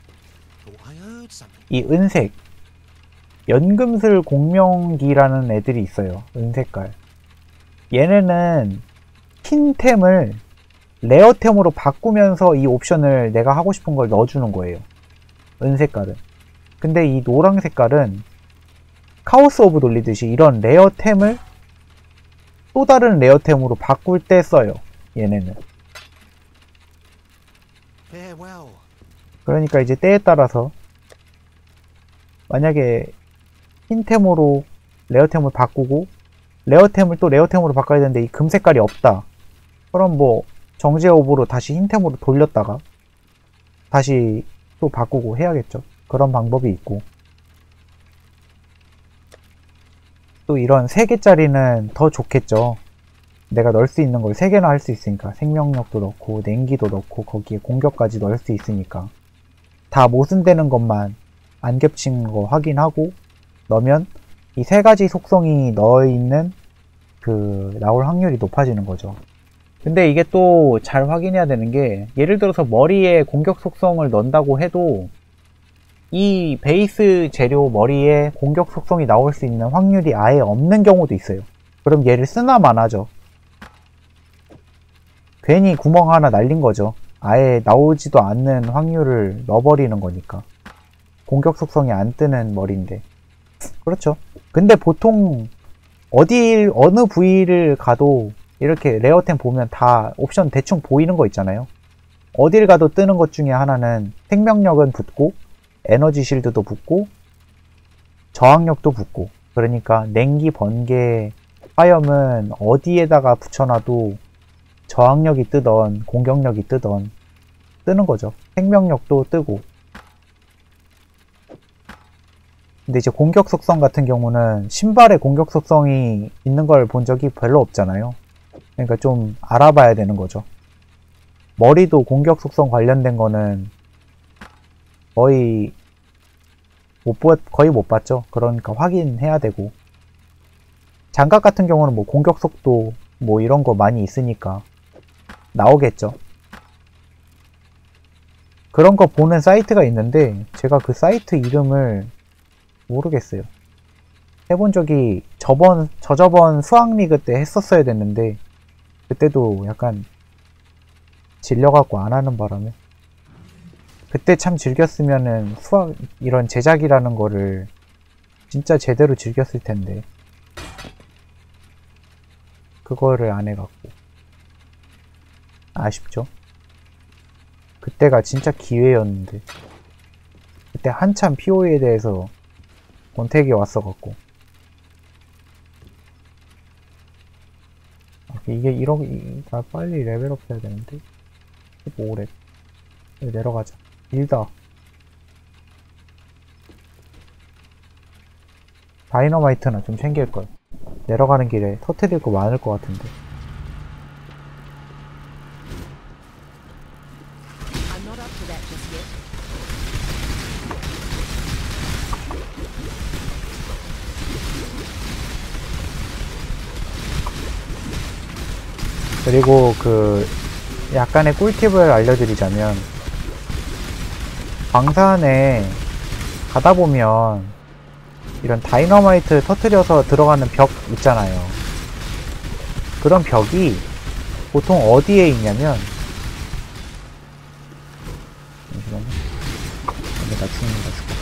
이 은색 연금술 공명기라는 애들이 있어요. 은색깔. 얘네는 흰템을 레어템으로 바꾸면서 이 옵션을 내가 하고 싶은 걸 넣어주는 거예요. 은색깔은. 근데 이 노랑 색깔은 카오스 오브 돌리듯이 이런 레어템을 또 다른 레어템으로 바꿀 때 써요. 얘네는. 그러니까 이제 때에 따라서 만약에 흰템으로 레어템을 바꾸고 레어템을 또 레어템으로 바꿔야 되는데 이 금색깔이 없다. 그럼 뭐 정제 오브로 다시 흰템으로 돌렸다가 다시 또 바꾸고 해야겠죠. 그런 방법이 있고 또 이런 세 개짜리는 더 좋겠죠. 내가 넣을 수 있는 걸 세 개나 할 수 있으니까 생명력도 넣고 냉기도 넣고 거기에 공격까지 넣을 수 있으니까 다 모순되는 것만 안 겹친 거 확인하고 넣으면 이 세 가지 속성이 넣어있는 그 나올 확률이 높아지는 거죠. 근데 이게 또 잘 확인해야 되는 게 예를 들어서 머리에 공격 속성을 넣는다고 해도 이 베이스 재료 머리에 공격 속성이 나올 수 있는 확률이 아예 없는 경우도 있어요. 그럼 얘를 쓰나 마나죠. 괜히 구멍 하나 날린 거죠. 아예 나오지도 않는 확률을 넣어버리는 거니까. 공격 속성이 안 뜨는 머리인데. 그렇죠. 근데 보통 어디 어느 부위를 가도 이렇게 레어템 보면 다 옵션 대충 보이는 거 있잖아요. 어딜 가도 뜨는 것 중에 하나는 생명력은 붙고 에너지 실드도 붙고 저항력도 붙고 그러니까 냉기, 번개, 화염은 어디에다가 붙여놔도 저항력이 뜨던 공격력이 뜨던 뜨는 거죠. 생명력도 뜨고. 근데 이제 공격 속성 같은 경우는 신발에 공격 속성이 있는 걸 본 적이 별로 없잖아요. 그러니까 좀 알아봐야 되는 거죠. 머리도 공격 속성 관련된 거는 거의 못 봤, 거의 못 봤죠. 그러니까 확인해야 되고. 장갑 같은 경우는 뭐 공격 속도 뭐 이런 거 많이 있으니까 나오겠죠. 그런 거 보는 사이트가 있는데 제가 그 사이트 이름을 모르겠어요. 해본 적이 저번, 저저번 수학리그 때 했었어야 됐는데 그때도 약간 질려갖고 안 하는 바람에 그때 참 즐겼으면은 수학 이런 제작이라는 거를 진짜 제대로 즐겼을 텐데 그거를 안 해갖고 아쉽죠. 그때가 진짜 기회였는데 그때 한참 피오이에 대해서 권태기 왔어갖고 이게 이런 나 빨리 레벨업 해야 되는데 십오 렙 여기 내려가자. 길다. 다이너마이트나 좀 챙길걸. 내려가는 길에 터트릴 거 많을 것 같은데. I'm not up to that just yet. 그리고 그 약간의 꿀팁을 알려드리자면 광산에 가다 보면 이런 다이너마이트 터트려서 들어가는 벽 있잖아요. 그런 벽이 보통 어디에 있냐면 나 죽는다, 죽어.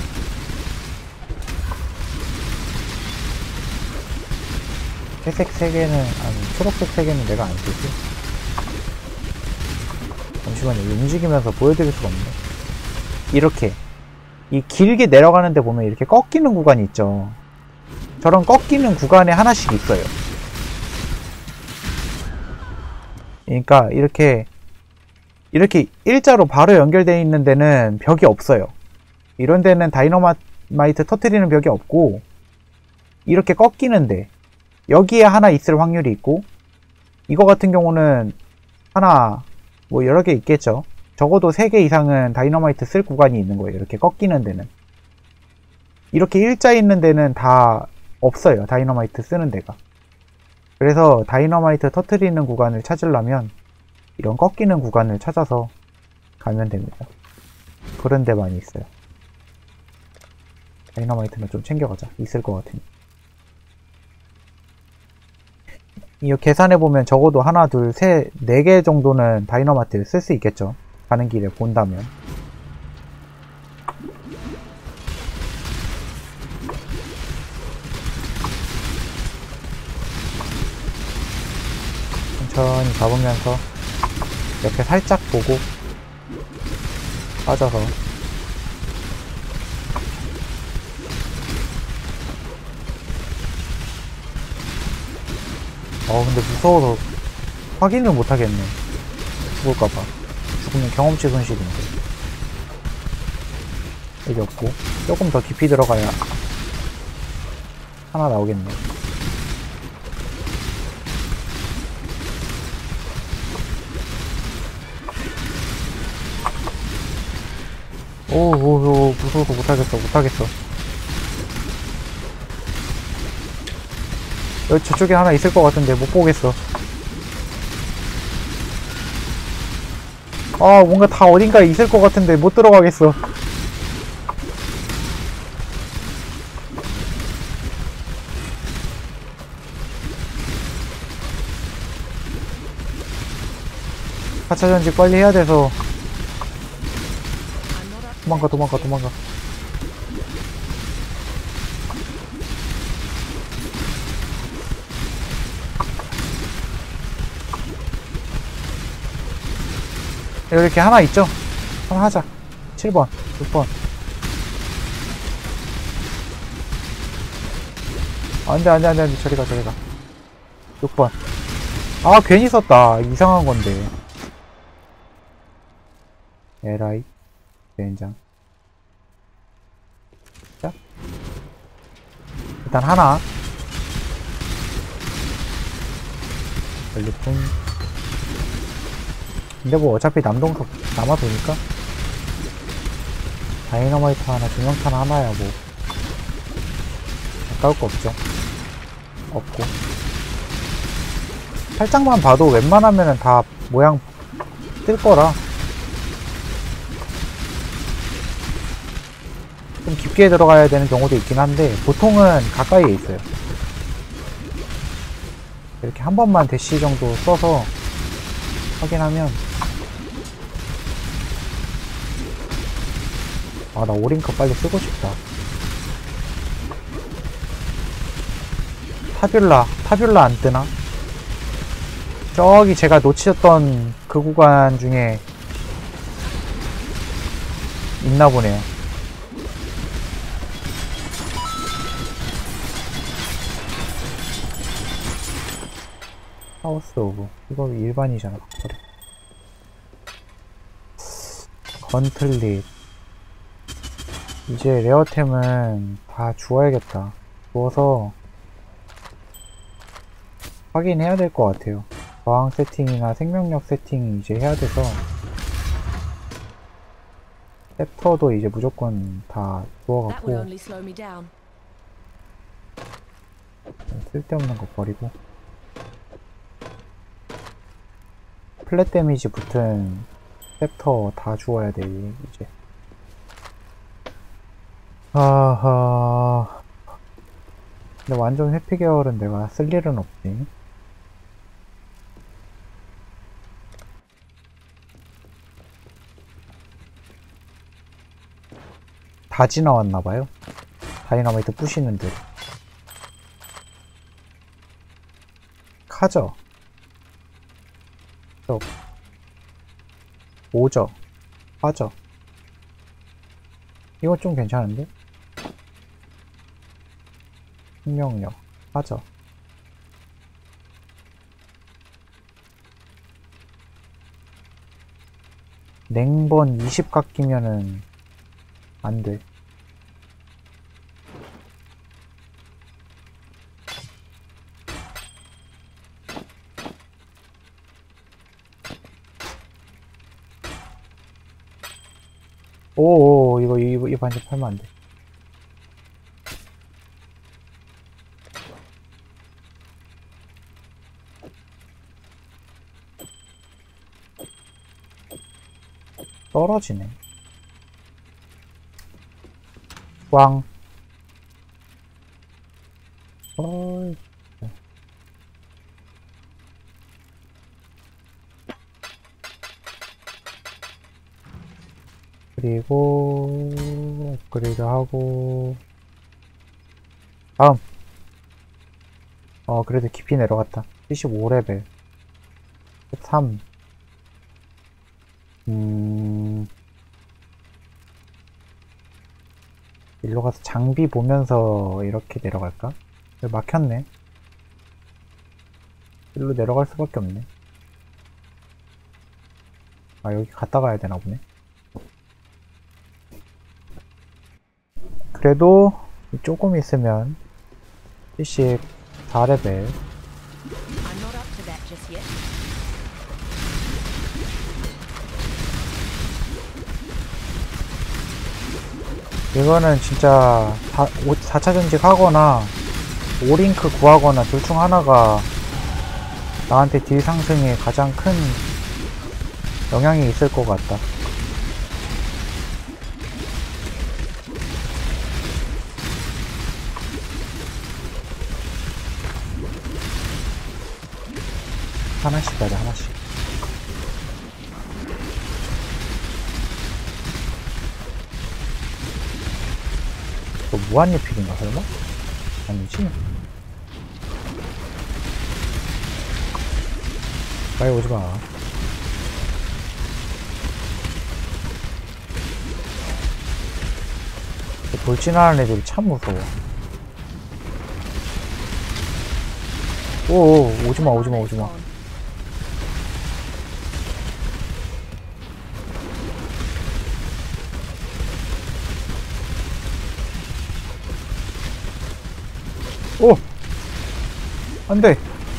회색 세 개는, 아니, 초록색 세 개는 내가 안 쓰지. 잠시만요. 움직이면서 보여드릴 수가 없네. 이렇게. 이 길게 내려가는데 보면 이렇게 꺾이는 구간이 있죠. 저런 꺾이는 구간에 하나씩 있어요. 그러니까 이렇게 이렇게 일자로 바로 연결되어 있는 데는 벽이 없어요. 이런 데는 다이너마이트 터트리는 벽이 없고, 이렇게 꺾이는데 여기에 하나 있을 확률이 있고, 이거 같은 경우는 하나 뭐 여러 개 있겠죠. 적어도 세 개 이상은 다이너마이트 쓸 구간이 있는 거예요. 이렇게 꺾이는 데는. 이렇게 일자 있는 데는 다 없어요. 다이너마이트 쓰는 데가. 그래서 다이너마이트 터트리는 구간을 찾으려면 이런 꺾이는 구간을 찾아서 가면 됩니다. 그런 데 많이 있어요. 다이너마이트는 좀 챙겨가자. 있을 것 같으니. 이 계산해보면 적어도 하나, 둘, 셋, 네 개 정도는 다이너마이트를 쓸 수 있겠죠. 가는 길에 본다면. 천천히 잡으면서 옆에 살짝 보고 빠져서 어 근데 무서워서 확인을 못하겠네. 죽을까봐. 죽으면 경험치 손실인데. 여기 없고 조금 더 깊이 들어가야 하나 나오겠네. 오오오 무서워서 못하겠어 못하겠어. 여기 저쪽에 하나 있을 것 같은데 못 보겠어. 아 뭔가 다 어딘가에 있을 것 같은데 못 들어가겠어. 사 차 전직 빨리 해야 돼서. 도망가 도망가 도망가. 여기 이렇게 하나 있죠? 하나 하자. 칠 번, 육 번. 안돼 안돼 안돼 안돼. 저리가 저리가. 육 번. 아 괜히 썼다. 이상한 건데. 에라이 된장. 자 일단 하나. 전리품. 근데 뭐 어차피 남동석 남아도니까 다이너마이트 하나, 중형탄 하나야 뭐 아까울 거 없죠. 없고 살짝만 봐도 웬만하면은 다 모양 뜰 거라. 좀 깊게 들어가야 되는 경우도 있긴 한데 보통은 가까이에 있어요. 이렇게 한 번만 대시 정도 써서 확인하면. 아, 나 오링크 빨리 쓰고 싶다. 타뷸라, 타뷸라 안 뜨나? 저기 제가 놓치셨던 그 구간 중에 있나 보네요. 하우스 오브. 이거 일반이잖아. 그래. 건틀릿. 이제 레어템은 다 주워야겠다. 주워서 확인해야 될 것 같아요. 저항 세팅이나 생명력 세팅이 이제 해야 돼서. 챕터도 이제 무조건 다 주워갖고 쓸데없는 거 버리고 플랫 데미지 붙은 챕터 다 주워야 돼 이제. 아하. 근데 완전 회피 계열은 내가 쓸 일은 없지. 다 지나왔나봐요. 다이너마이트 부시는 데. 카죠? 저 오죠? 하죠? 이거 좀 괜찮은데? 생명력 하죠? 냉번 이십 깎이면은 안돼. 오오 이거 이거 이 반지 팔면 안돼. 떨어지네. 꽝. 어이. 그리고 업그레이드 하고 다음. 어 그래도 깊이 내려갔다. 칠십오 레벨 삼. 음 일로 가서 장비 보면서 이렇게 내려갈까? 여기 막혔네. 일로 내려갈 수밖에 없네. 아 여기 갔다 가야 되나 보네. 그래도 조금 있으면 칠십사 레벨. I'm not up to that just yet. 이거는 진짜 사 차 전직 하거나 오링크 구하거나 둘 중 하나가 나한테 딜 상승에 가장 큰 영향이 있을 것 같다. 하나씩 가자, 하나씩. 또 무한리필인가 설마? 아니지? 빨리 오지마. 돌진하는 애들이 참 무서워. 오오 오지마 오지마 오지마. 오! 안돼!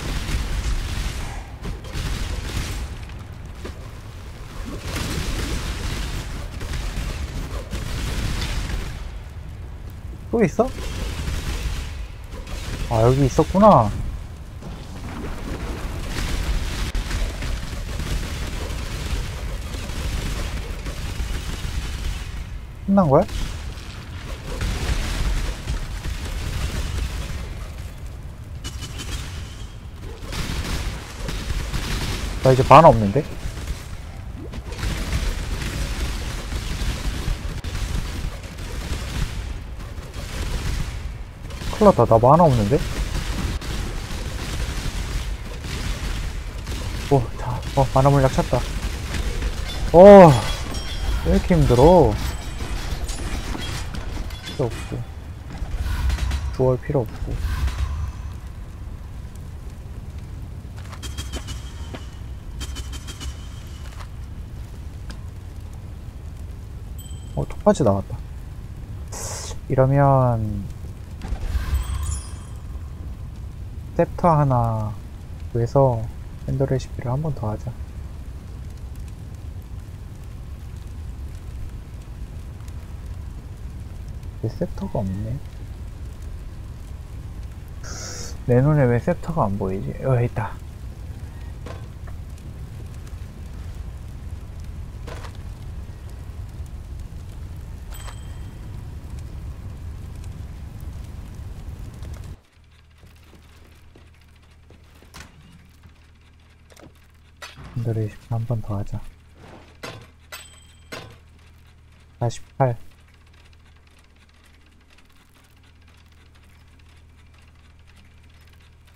또 있어? 아 여기 있었구나. 끝난 거야? 나 이제 만화 없는데? 큰일 났다. 나 만화 없는데? 오, 자, 어, 만화 물약 찼다. 어, 왜 이렇게 힘들어? 필요 없고. 주얼 필요 없고. 어, 톱바지 나왔다. 이러면 셉터 하나 구해서 밴더 레시피를 한 번 더 하자. 왜 셉터가 없네? 내 눈에 왜 셉터가 안 보이지? 어, 있다. 밴더 레시피 한 번 더 하자. 사십팔.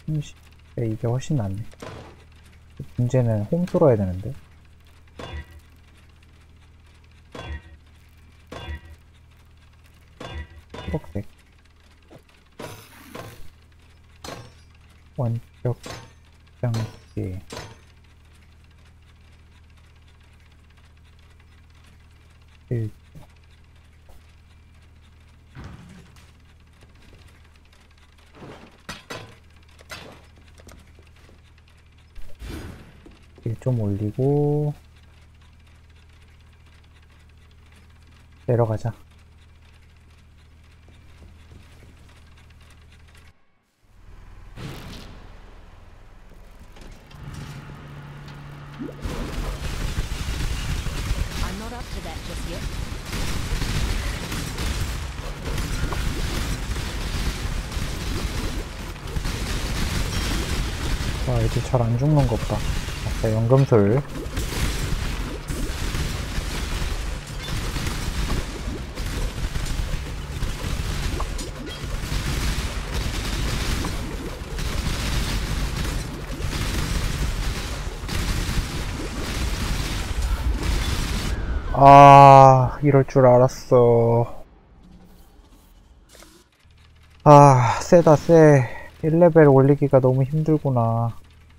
삼십. 네, 이게 훨씬 낫네. 문제는 홈 뚫어야 되는데. 초록색. 원격 장치. 일. 좀 올리고 내려가자. I'm not up to that just yet. 와, 이제 잘 안 죽는 것 봐. 아까 연금술. 아, 이럴 줄 알았어. 아, 세다, 세. 일 레벨 올리기가 너무 힘들구나.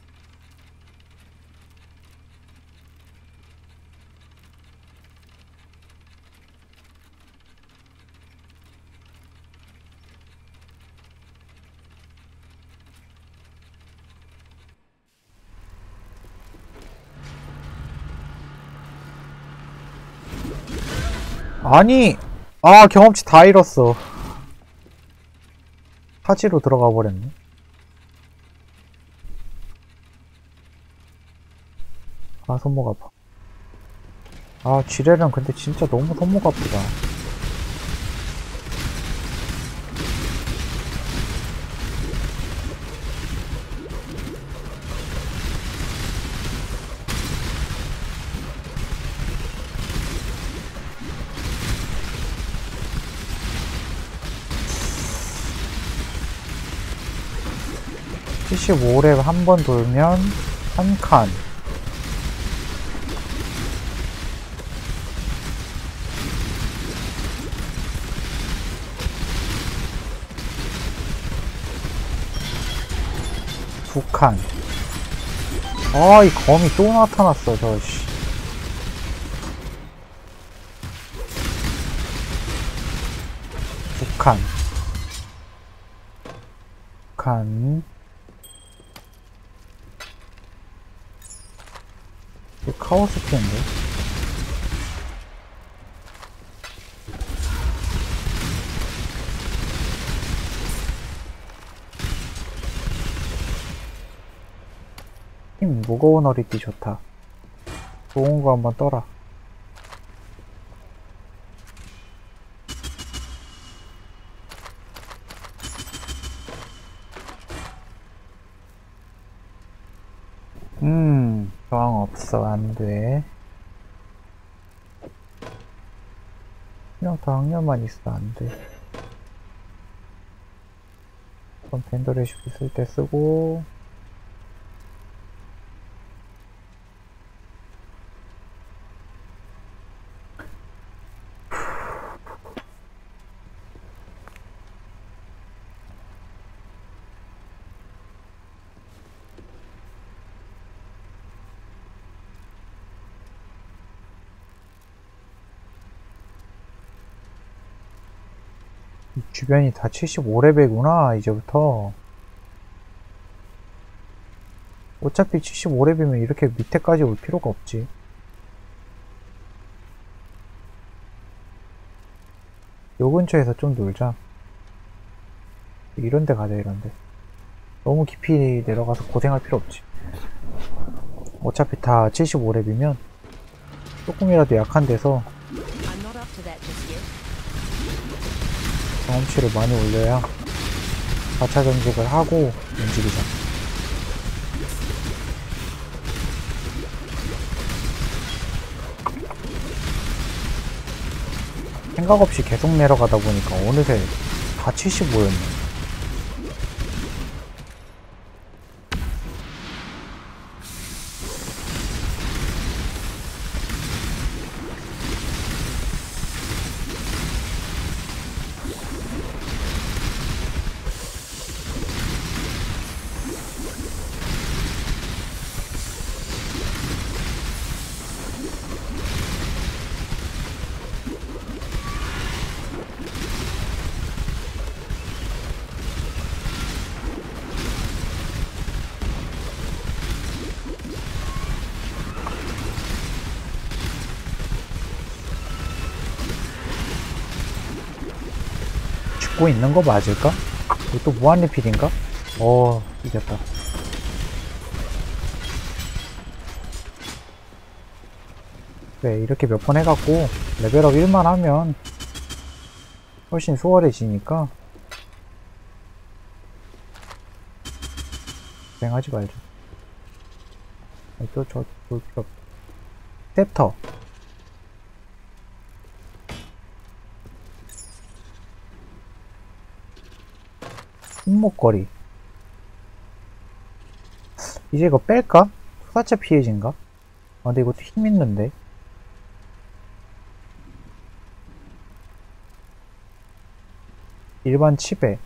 아니! 아, 경험치 다 잃었어. 타지로 들어가 버렸네. 아, 손목 아파. 아, 지뢰는 근데 진짜 너무 손목 아프다. 칠십오 렙 한 번 돌면 한 칸. 두 칸. 아, 이 검이 또 나타났어, 저, 씨. 두 칸. 두 칸. 이 카오스 피인데? 힘 무거운 허리띠 좋다. 좋은 거 한번 떠라. 음, 저항 없어. 안 돼. 그냥 당뇨만 있어. 안 돼. 그럼 밴더 레시피 쓸 때 쓰고, 주변이 다 칠십오 렙이구나, 이제부터. 어차피 칠십오 렙이면 이렇게 밑에까지 올 필요가 없지. 요 근처에서 좀 놀자. 이런데 가자, 이런데. 너무 깊이 내려가서 고생할 필요 없지. 어차피 다 칠십오 렙이면 조금이라도 약한 데서 I'm not up to that just yet. 경험치를 많이 올려야 사 차 전직을 하고 움직이자. 생각 없이 계속 내려가다 보니까 어느새 다 칠십오였네. 먹고 있는 거 맞을까? 이거 또 무한 리필인가? 어, 이겼다. 그래, 이렇게 몇 번 해갖고 레벨업 일만 하면 훨씬 수월해지니까 고생하지 말자. 또 저 볼 필요 없. 셉터. 손목걸이. 이제 이거 뺄까? 투사체 피해진가? 아, 근데 이것도 힘 있는데. 일반 칩에.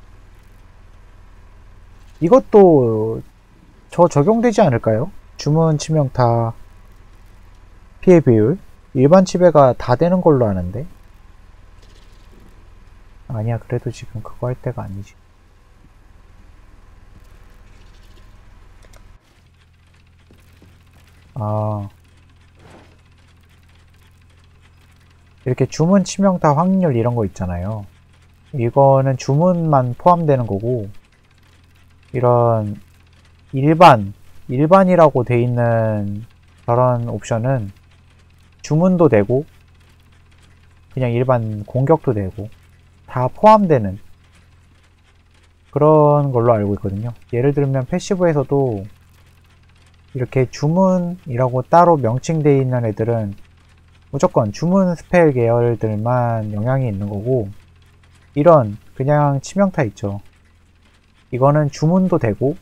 이것도 저 적용되지 않을까요? 주문 치명타 피해 비율. 일반 칩에가 다 되는 걸로 아는데. 아니야, 그래도 지금 그거 할 때가 아니지. 아, 이렇게 주문 치명타 확률 이런 거 있잖아요. 이거는 주문만 포함되는 거고, 이런 일반, 일반이라고 돼 있는 저런 옵션은 주문도 되고, 그냥 일반 공격도 되고, 다 포함되는 그런 걸로 알고 있거든요. 예를 들면 패시브에서도 이렇게 주문이라고 따로 명칭되어 있는 애들은 무조건 주문 스펠 계열들만 영향이 있는 거고, 이런 그냥 치명타 있죠. 이거는 주문도 되고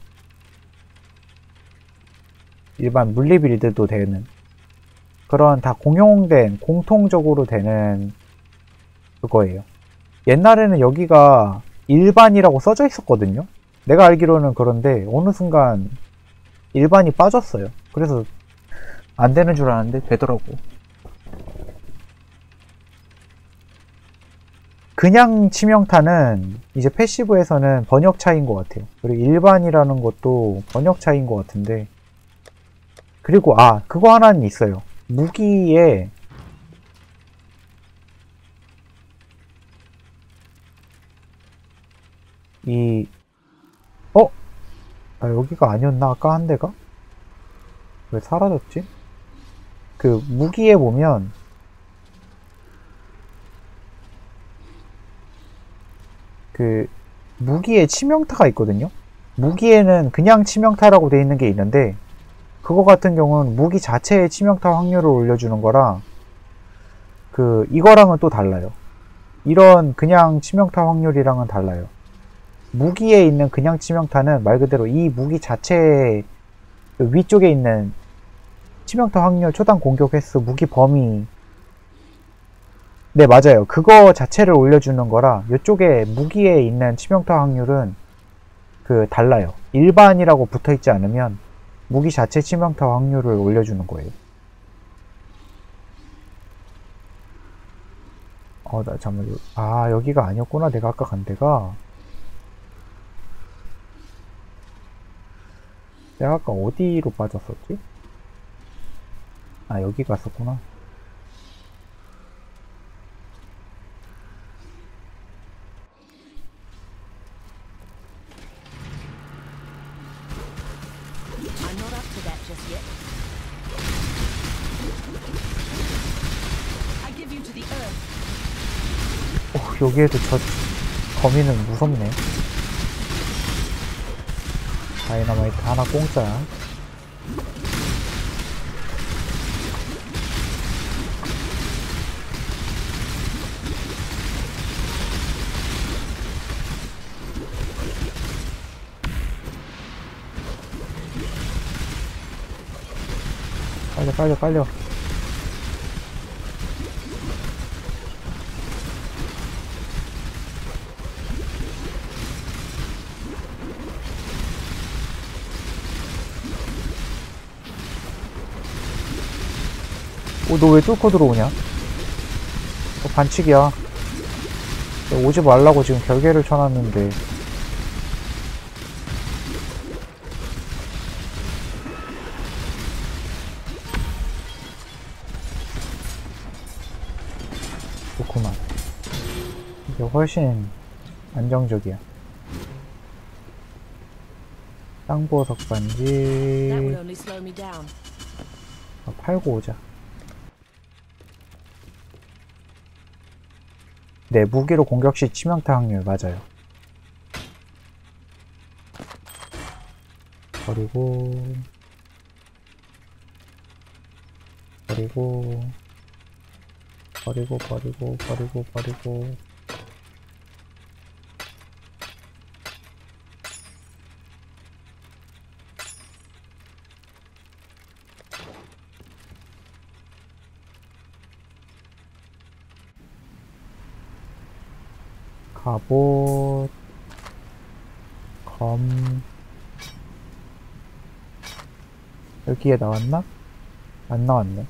일반 물리 빌드도 되는 그런 다 공용된 공통적으로 되는 그거예요. 옛날에는 여기가 일반이라고 써져 있었거든요. 내가 알기로는. 그런데 어느 순간 일반이 빠졌어요. 그래서 안 되는 줄 알았는데 되더라고. 그냥 치명타는 이제 패시브에서는 번역 차이인 것 같아요. 그리고 일반이라는 것도 번역 차이인 것 같은데. 그리고 아, 그거 하나는 있어요. 무기에 이 어? 아, 여기가 아니었나? 아까 한 대가? 왜 사라졌지? 그 무기에 보면 그 무기에 치명타가 있거든요. 무기에는 그냥 치명타라고 돼 있는 게 있는데, 그거 같은 경우는 무기 자체의 치명타 확률을 올려주는 거라 그 이거랑은 또 달라요. 이런 그냥 치명타 확률이랑은 달라요. 무기에 있는 그냥 치명타는 말 그대로 이 무기 자체의 그 위쪽에 있는 치명타 확률, 초당 공격 횟수, 무기 범위. 네, 맞아요. 그거 자체를 올려주는 거라 이쪽에 무기에 있는 치명타 확률은 그 달라요. 일반이라고 붙어있지 않으면 무기 자체 치명타 확률을 올려주는 거예요. 어, 나 잠깐만. 아, 여기가 아니었구나. 내가 아까 간 데가. 내가 아까 어디로 빠졌었지? 아, 여기 갔었구나. I'm not up to that just yet. I give you to the earth. 어, 여기에도 저 거미는 무섭네. 다이너마이트 하나 공짜. 빨려 빨려 빨려. 오, 너 왜 뚫고 들어오냐? 너 반칙이야. 내가 오지 말라고 지금 결계를 쳐놨는데. 좋구만. 이게 훨씬 안정적이야. 쌍보석 That would 반지 only slow me down. 어, 팔고 오자. 네, 무기로 공격 시 치명타 확률 맞아요. 버리고 버리고 버리고 버리고 버리고 버리고 갑옷 검 여기에 나왔나? 안 나왔네.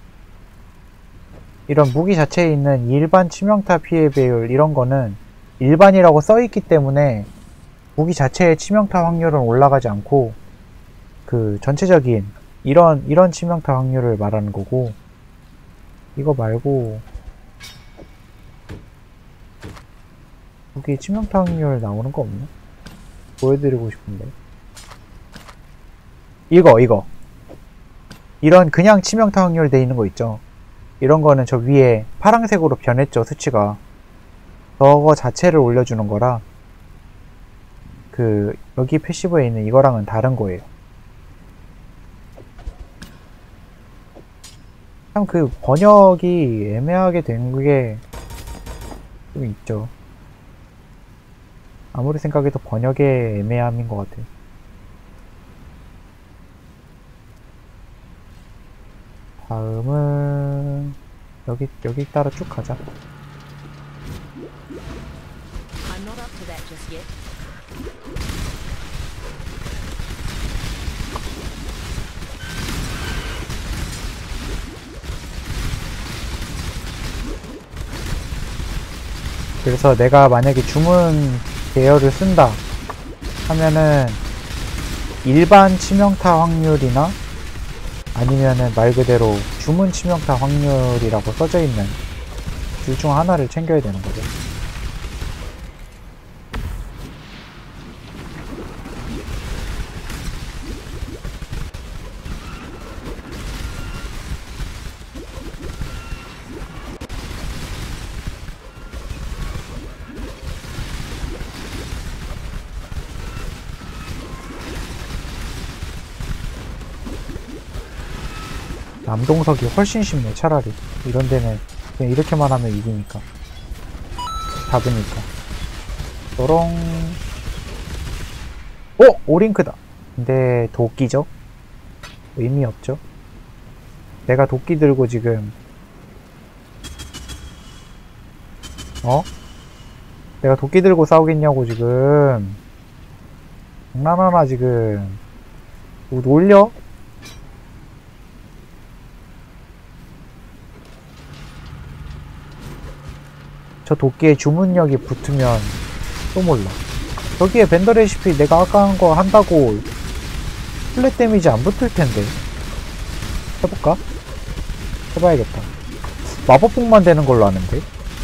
이런 무기 자체에 있는 일반 치명타 피해 배율 이런 거는 일반이라고 써있기 때문에 무기 자체의 치명타 확률은 올라가지 않고 그 전체적인 이런 이런 치명타 확률을 말하는 거고, 이거 말고 무기 치명타 확률 나오는 거 없나? 보여드리고 싶은데. 이거 이거 이런 그냥 치명타 확률 돼 있는 거 있죠. 이런 거는 저 위에 파란색으로 변했죠, 수치가. 저거 자체를 올려주는 거라 그 여기 패시브에 있는 이거랑은 다른 거예요. 참 그 번역이 애매하게 된 게 좀 있죠. 아무리 생각해도 번역의 애매함인 것 같아요. 다음은 여기 여기 따라 쭉 가자. I'm not up to that just yet. 그래서 내가 만약에 주문 계열을 쓴다 하면은 일반 치명타 확률이나 아니면은 말 그대로 주문 치명타 확률이라고 써져 있는 둘 중 하나를 챙겨야 되는 거죠. 남동석이 훨씬 쉽네. 차라리 이런 데는 그냥 이렇게만 하면 이기니까, 잡으니까. 또롱. 오! 오링크다. 근데 도끼죠? 의미 없죠? 내가 도끼 들고 지금 어? 내가 도끼 들고 싸우겠냐고 지금. 장난하나 지금. 뭐 놀려? 저 도끼에 주문력이 붙으면 또 몰라. 저기에 벤더 레시피 내가 아까 한 거 한다고 플랫 데미지 안 붙을 텐데. 해볼까? 해봐야겠다. 마법봉만 되는 걸로 아는데.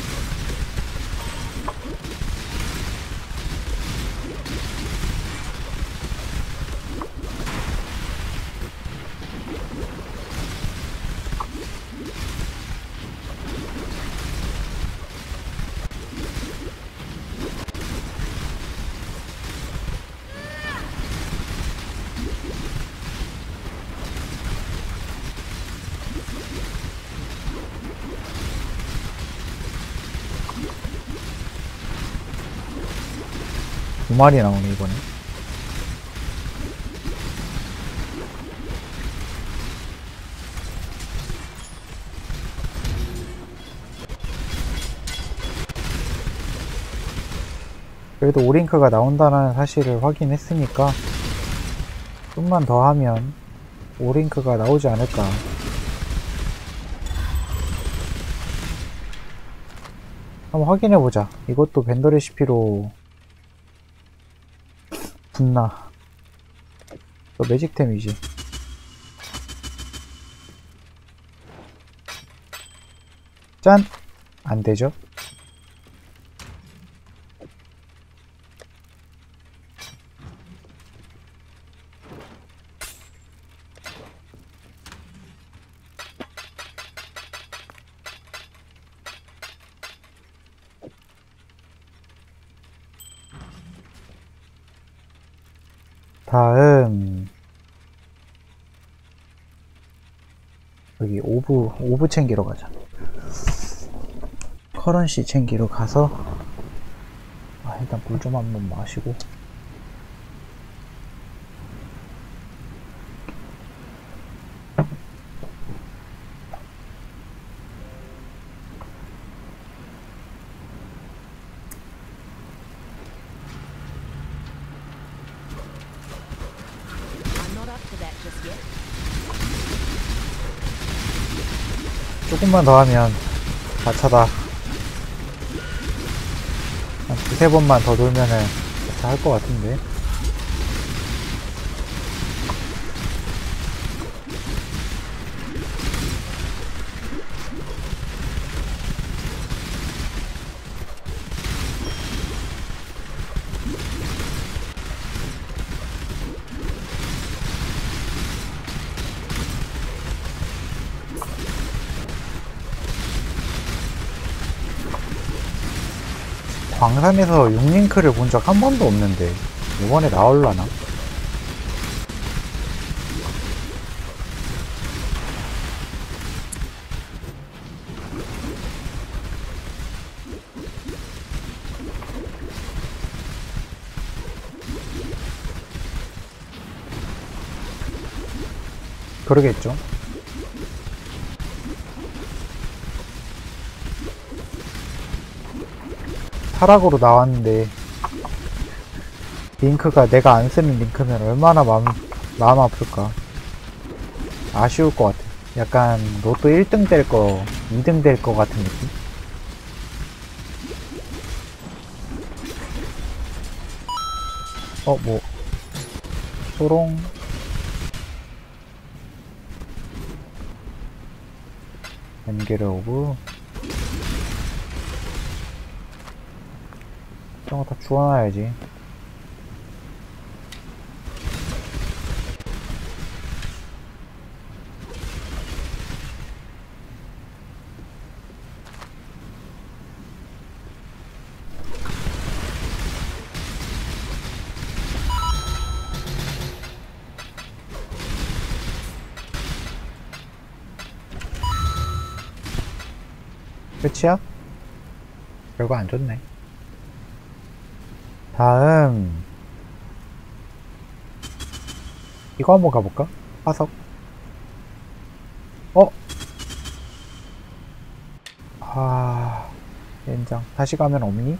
두 마리 나오네 이번에. 그래도 오링크가 나온다는 사실을 확인했으니까 좀만 더 하면 오링크가 나오지 않을까. 한번 확인해보자. 이것도 벤더 레시피로 붙나. 또 매직템이지. 짠! 안되죠? 다음 여기 오브 오브 챙기러 가자. 커런시 챙기러 가서 아, 일단 물 좀 한번 마시고. I'm not up to that just yet. 조금만 더 하면 마차다. 한 두세 번만 더 돌면은 마차 할 것 같은데. 광산에서 육링크를 본 적 한 번도 없는데 이번에 나올라나? 그러겠죠. 타락으로 나왔는데 링크가 내가 안 쓰는 링크면 얼마나 마음, 마음 아플까. 아쉬울 것 같아. 약간 로또 일 등 될 거, 이 등 될 거 같은 느낌? 어, 뭐 소롱 연계를 오브 이런 거 다 주워놔야지. 끝이야? 별거 안 좋네. 다음 이거 한번 가볼까? 화석. 어? 아... 젠장. 다시 가면 없니?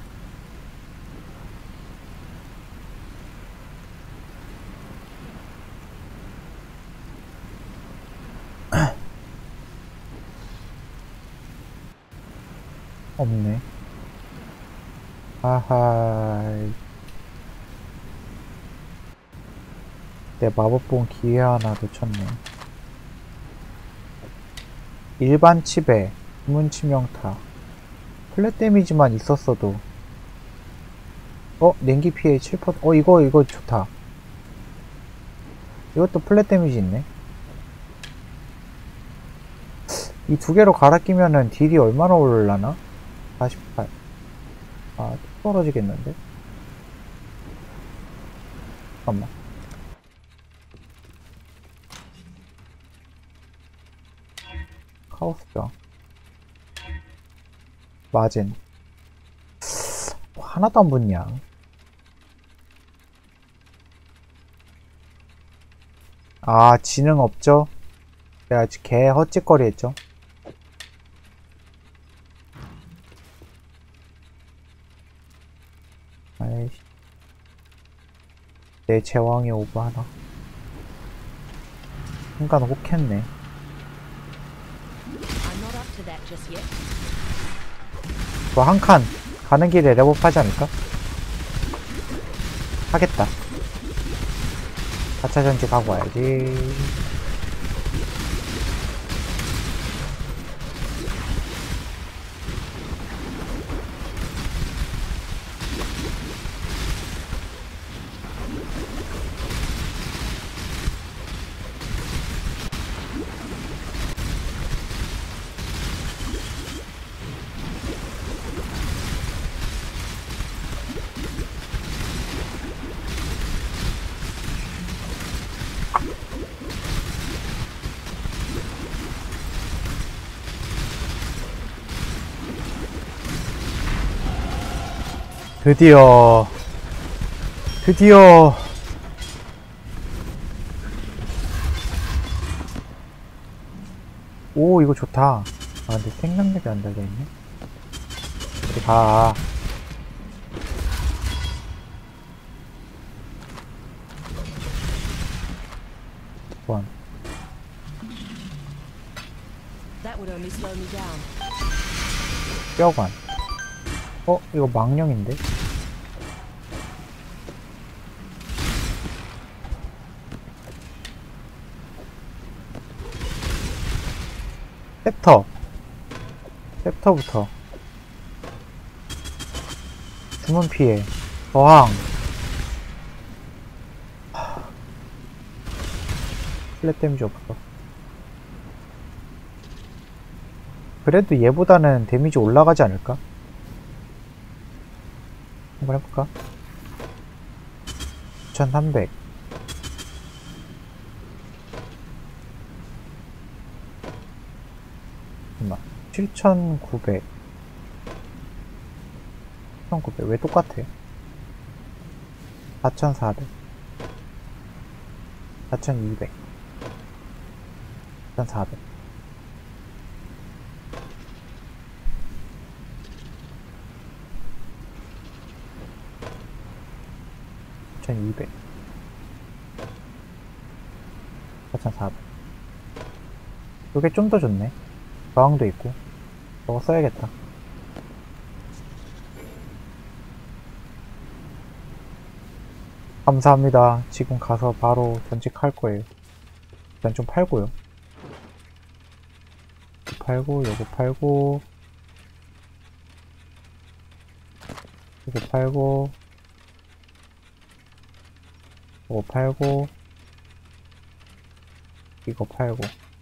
없네. 아하... 내 마법봉 기회 하나 놓쳤네. 일반 칩에 주문 치명타. 플랫 데미지만 있었어도. 어? 냉기 피해 칠 퍼센트. 어 이거 이거 좋다. 이것도 플랫 데미지 있네. 이 두 개로 갈아 끼면은 딜이 얼마나 오르려나? 사십팔. 아, 떨어지겠는데? 잠깐만. 카오스병. 마젠. 하나도 안 붙냐? 아, 지능 없죠? 내가 개 헛짓거리 했죠? 아이씨. 내 제왕의 오브 하나. 순간 혹했네. I'm not up to that just yet. 뭐 한 칸 가는 길에 레벨업 하지 않을까? 하겠다. 사 차 전지 가고 와야지. 드디어 드디어 오 이거 좋다. 아 근데 생명력이 안 달려있네. 어디 가. 원. That would only slow me down. 뼈관. 어? 이거 망령인데? 셉터. 셉터부터. 주문 피해. 저항. 하... 플랫 데미지 없어. 그래도 얘보다는 데미지 올라가지 않을까? 한번 해볼까? 구천삼백. 잠깐만. 칠천구백. 칠천구백. 왜 똑같아? 사천사백. 사천이백. 사천사백. 사천이백. 사천사백. 이게 좀 더 좋네. 저항도 있고. 저거 써야겠다. 감사합니다. 지금 가서 바로 전직할 거예요. 일단 좀 팔고요. 팔고, 요거 팔고, 요거 팔고, 이거 팔고, 이거 팔고.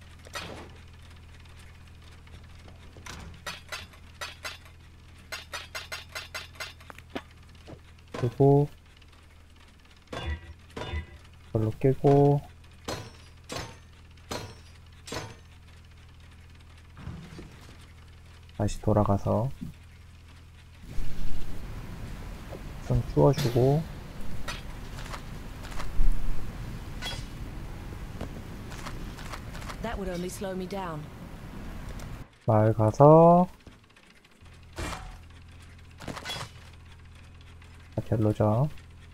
그리고 이걸로 끼고 다시 돌아가서 좀 주워주고 That would only slow me down. 마을 가서 아, 별로죠.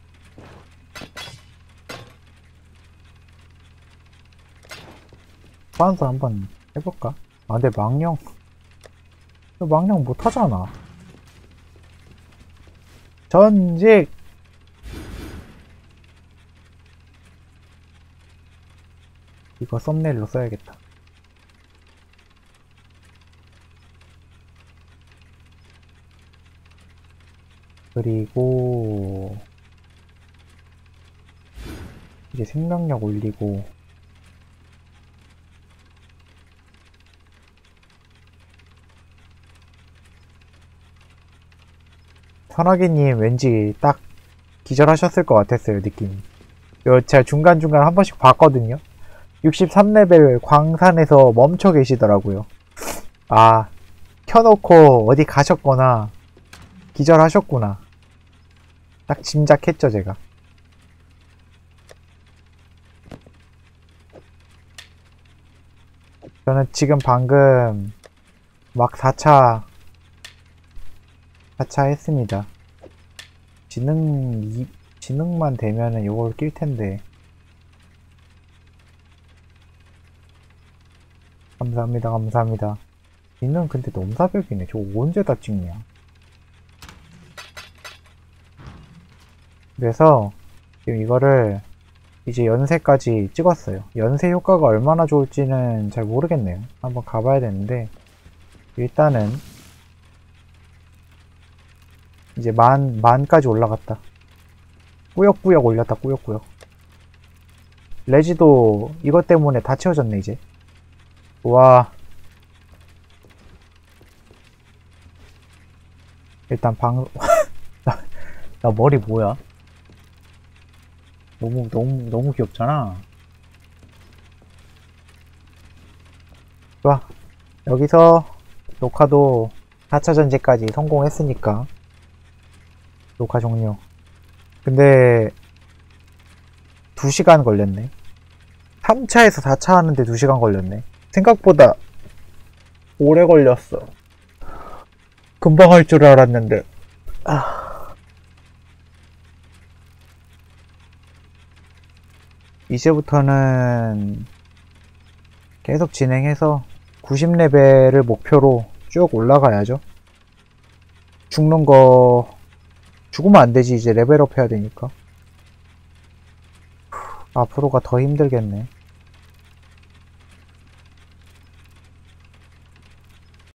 소환수 한번 해볼까? 아 근데 망령 망령 못하잖아. 전직 이거 썸네일로 써야겠다. 그리고 이제 생명력 올리고 선하기님 왠지 딱 기절하셨을 것 같았어요, 느낌이. 요 제가 중간중간 한 번씩 봤거든요. 육십삼 레벨 광산에서 멈춰 계시더라고요. 아, 켜놓고 어디 가셨거나 기절하셨구나. 딱 짐작했죠, 제가. 저는 지금 방금 막 사 차 사 차 했습니다. 지능, 이, 지능만 되면은 요걸 낄 텐데. 감사합니다, 감사합니다. 지능 근데 넘사벽이네. 저거 언제 다 찍냐. 그래서 지금 이거를 이제 연세까지 찍었어요. 연세 효과가 얼마나 좋을지는 잘 모르겠네요. 한번 가봐야 되는데 일단은 이제 만, 만까지 올라갔다. 꾸역꾸역 올렸다, 꾸역꾸역. 레지도 이것 때문에 다 채워졌네, 이제. 우와. 일단 방, 나, 나 머리 뭐야? 너무, 너무, 너무 귀엽잖아. 좋아. 여기서 녹화도 사 차 전제까지 성공했으니까 녹화 종료. 근데 두 시간 걸렸네. 삼 차에서 사 차 하는데 두 시간 걸렸네. 생각보다 오래 걸렸어. 금방 할 줄 알았는데. 아. 이제부터는 계속 진행해서 구십 레벨을 목표로 쭉 올라가야죠. 죽는 거 죽으면 안 되지. 이제 레벨업 해야 되니까. 앞으로가 더 힘들겠네.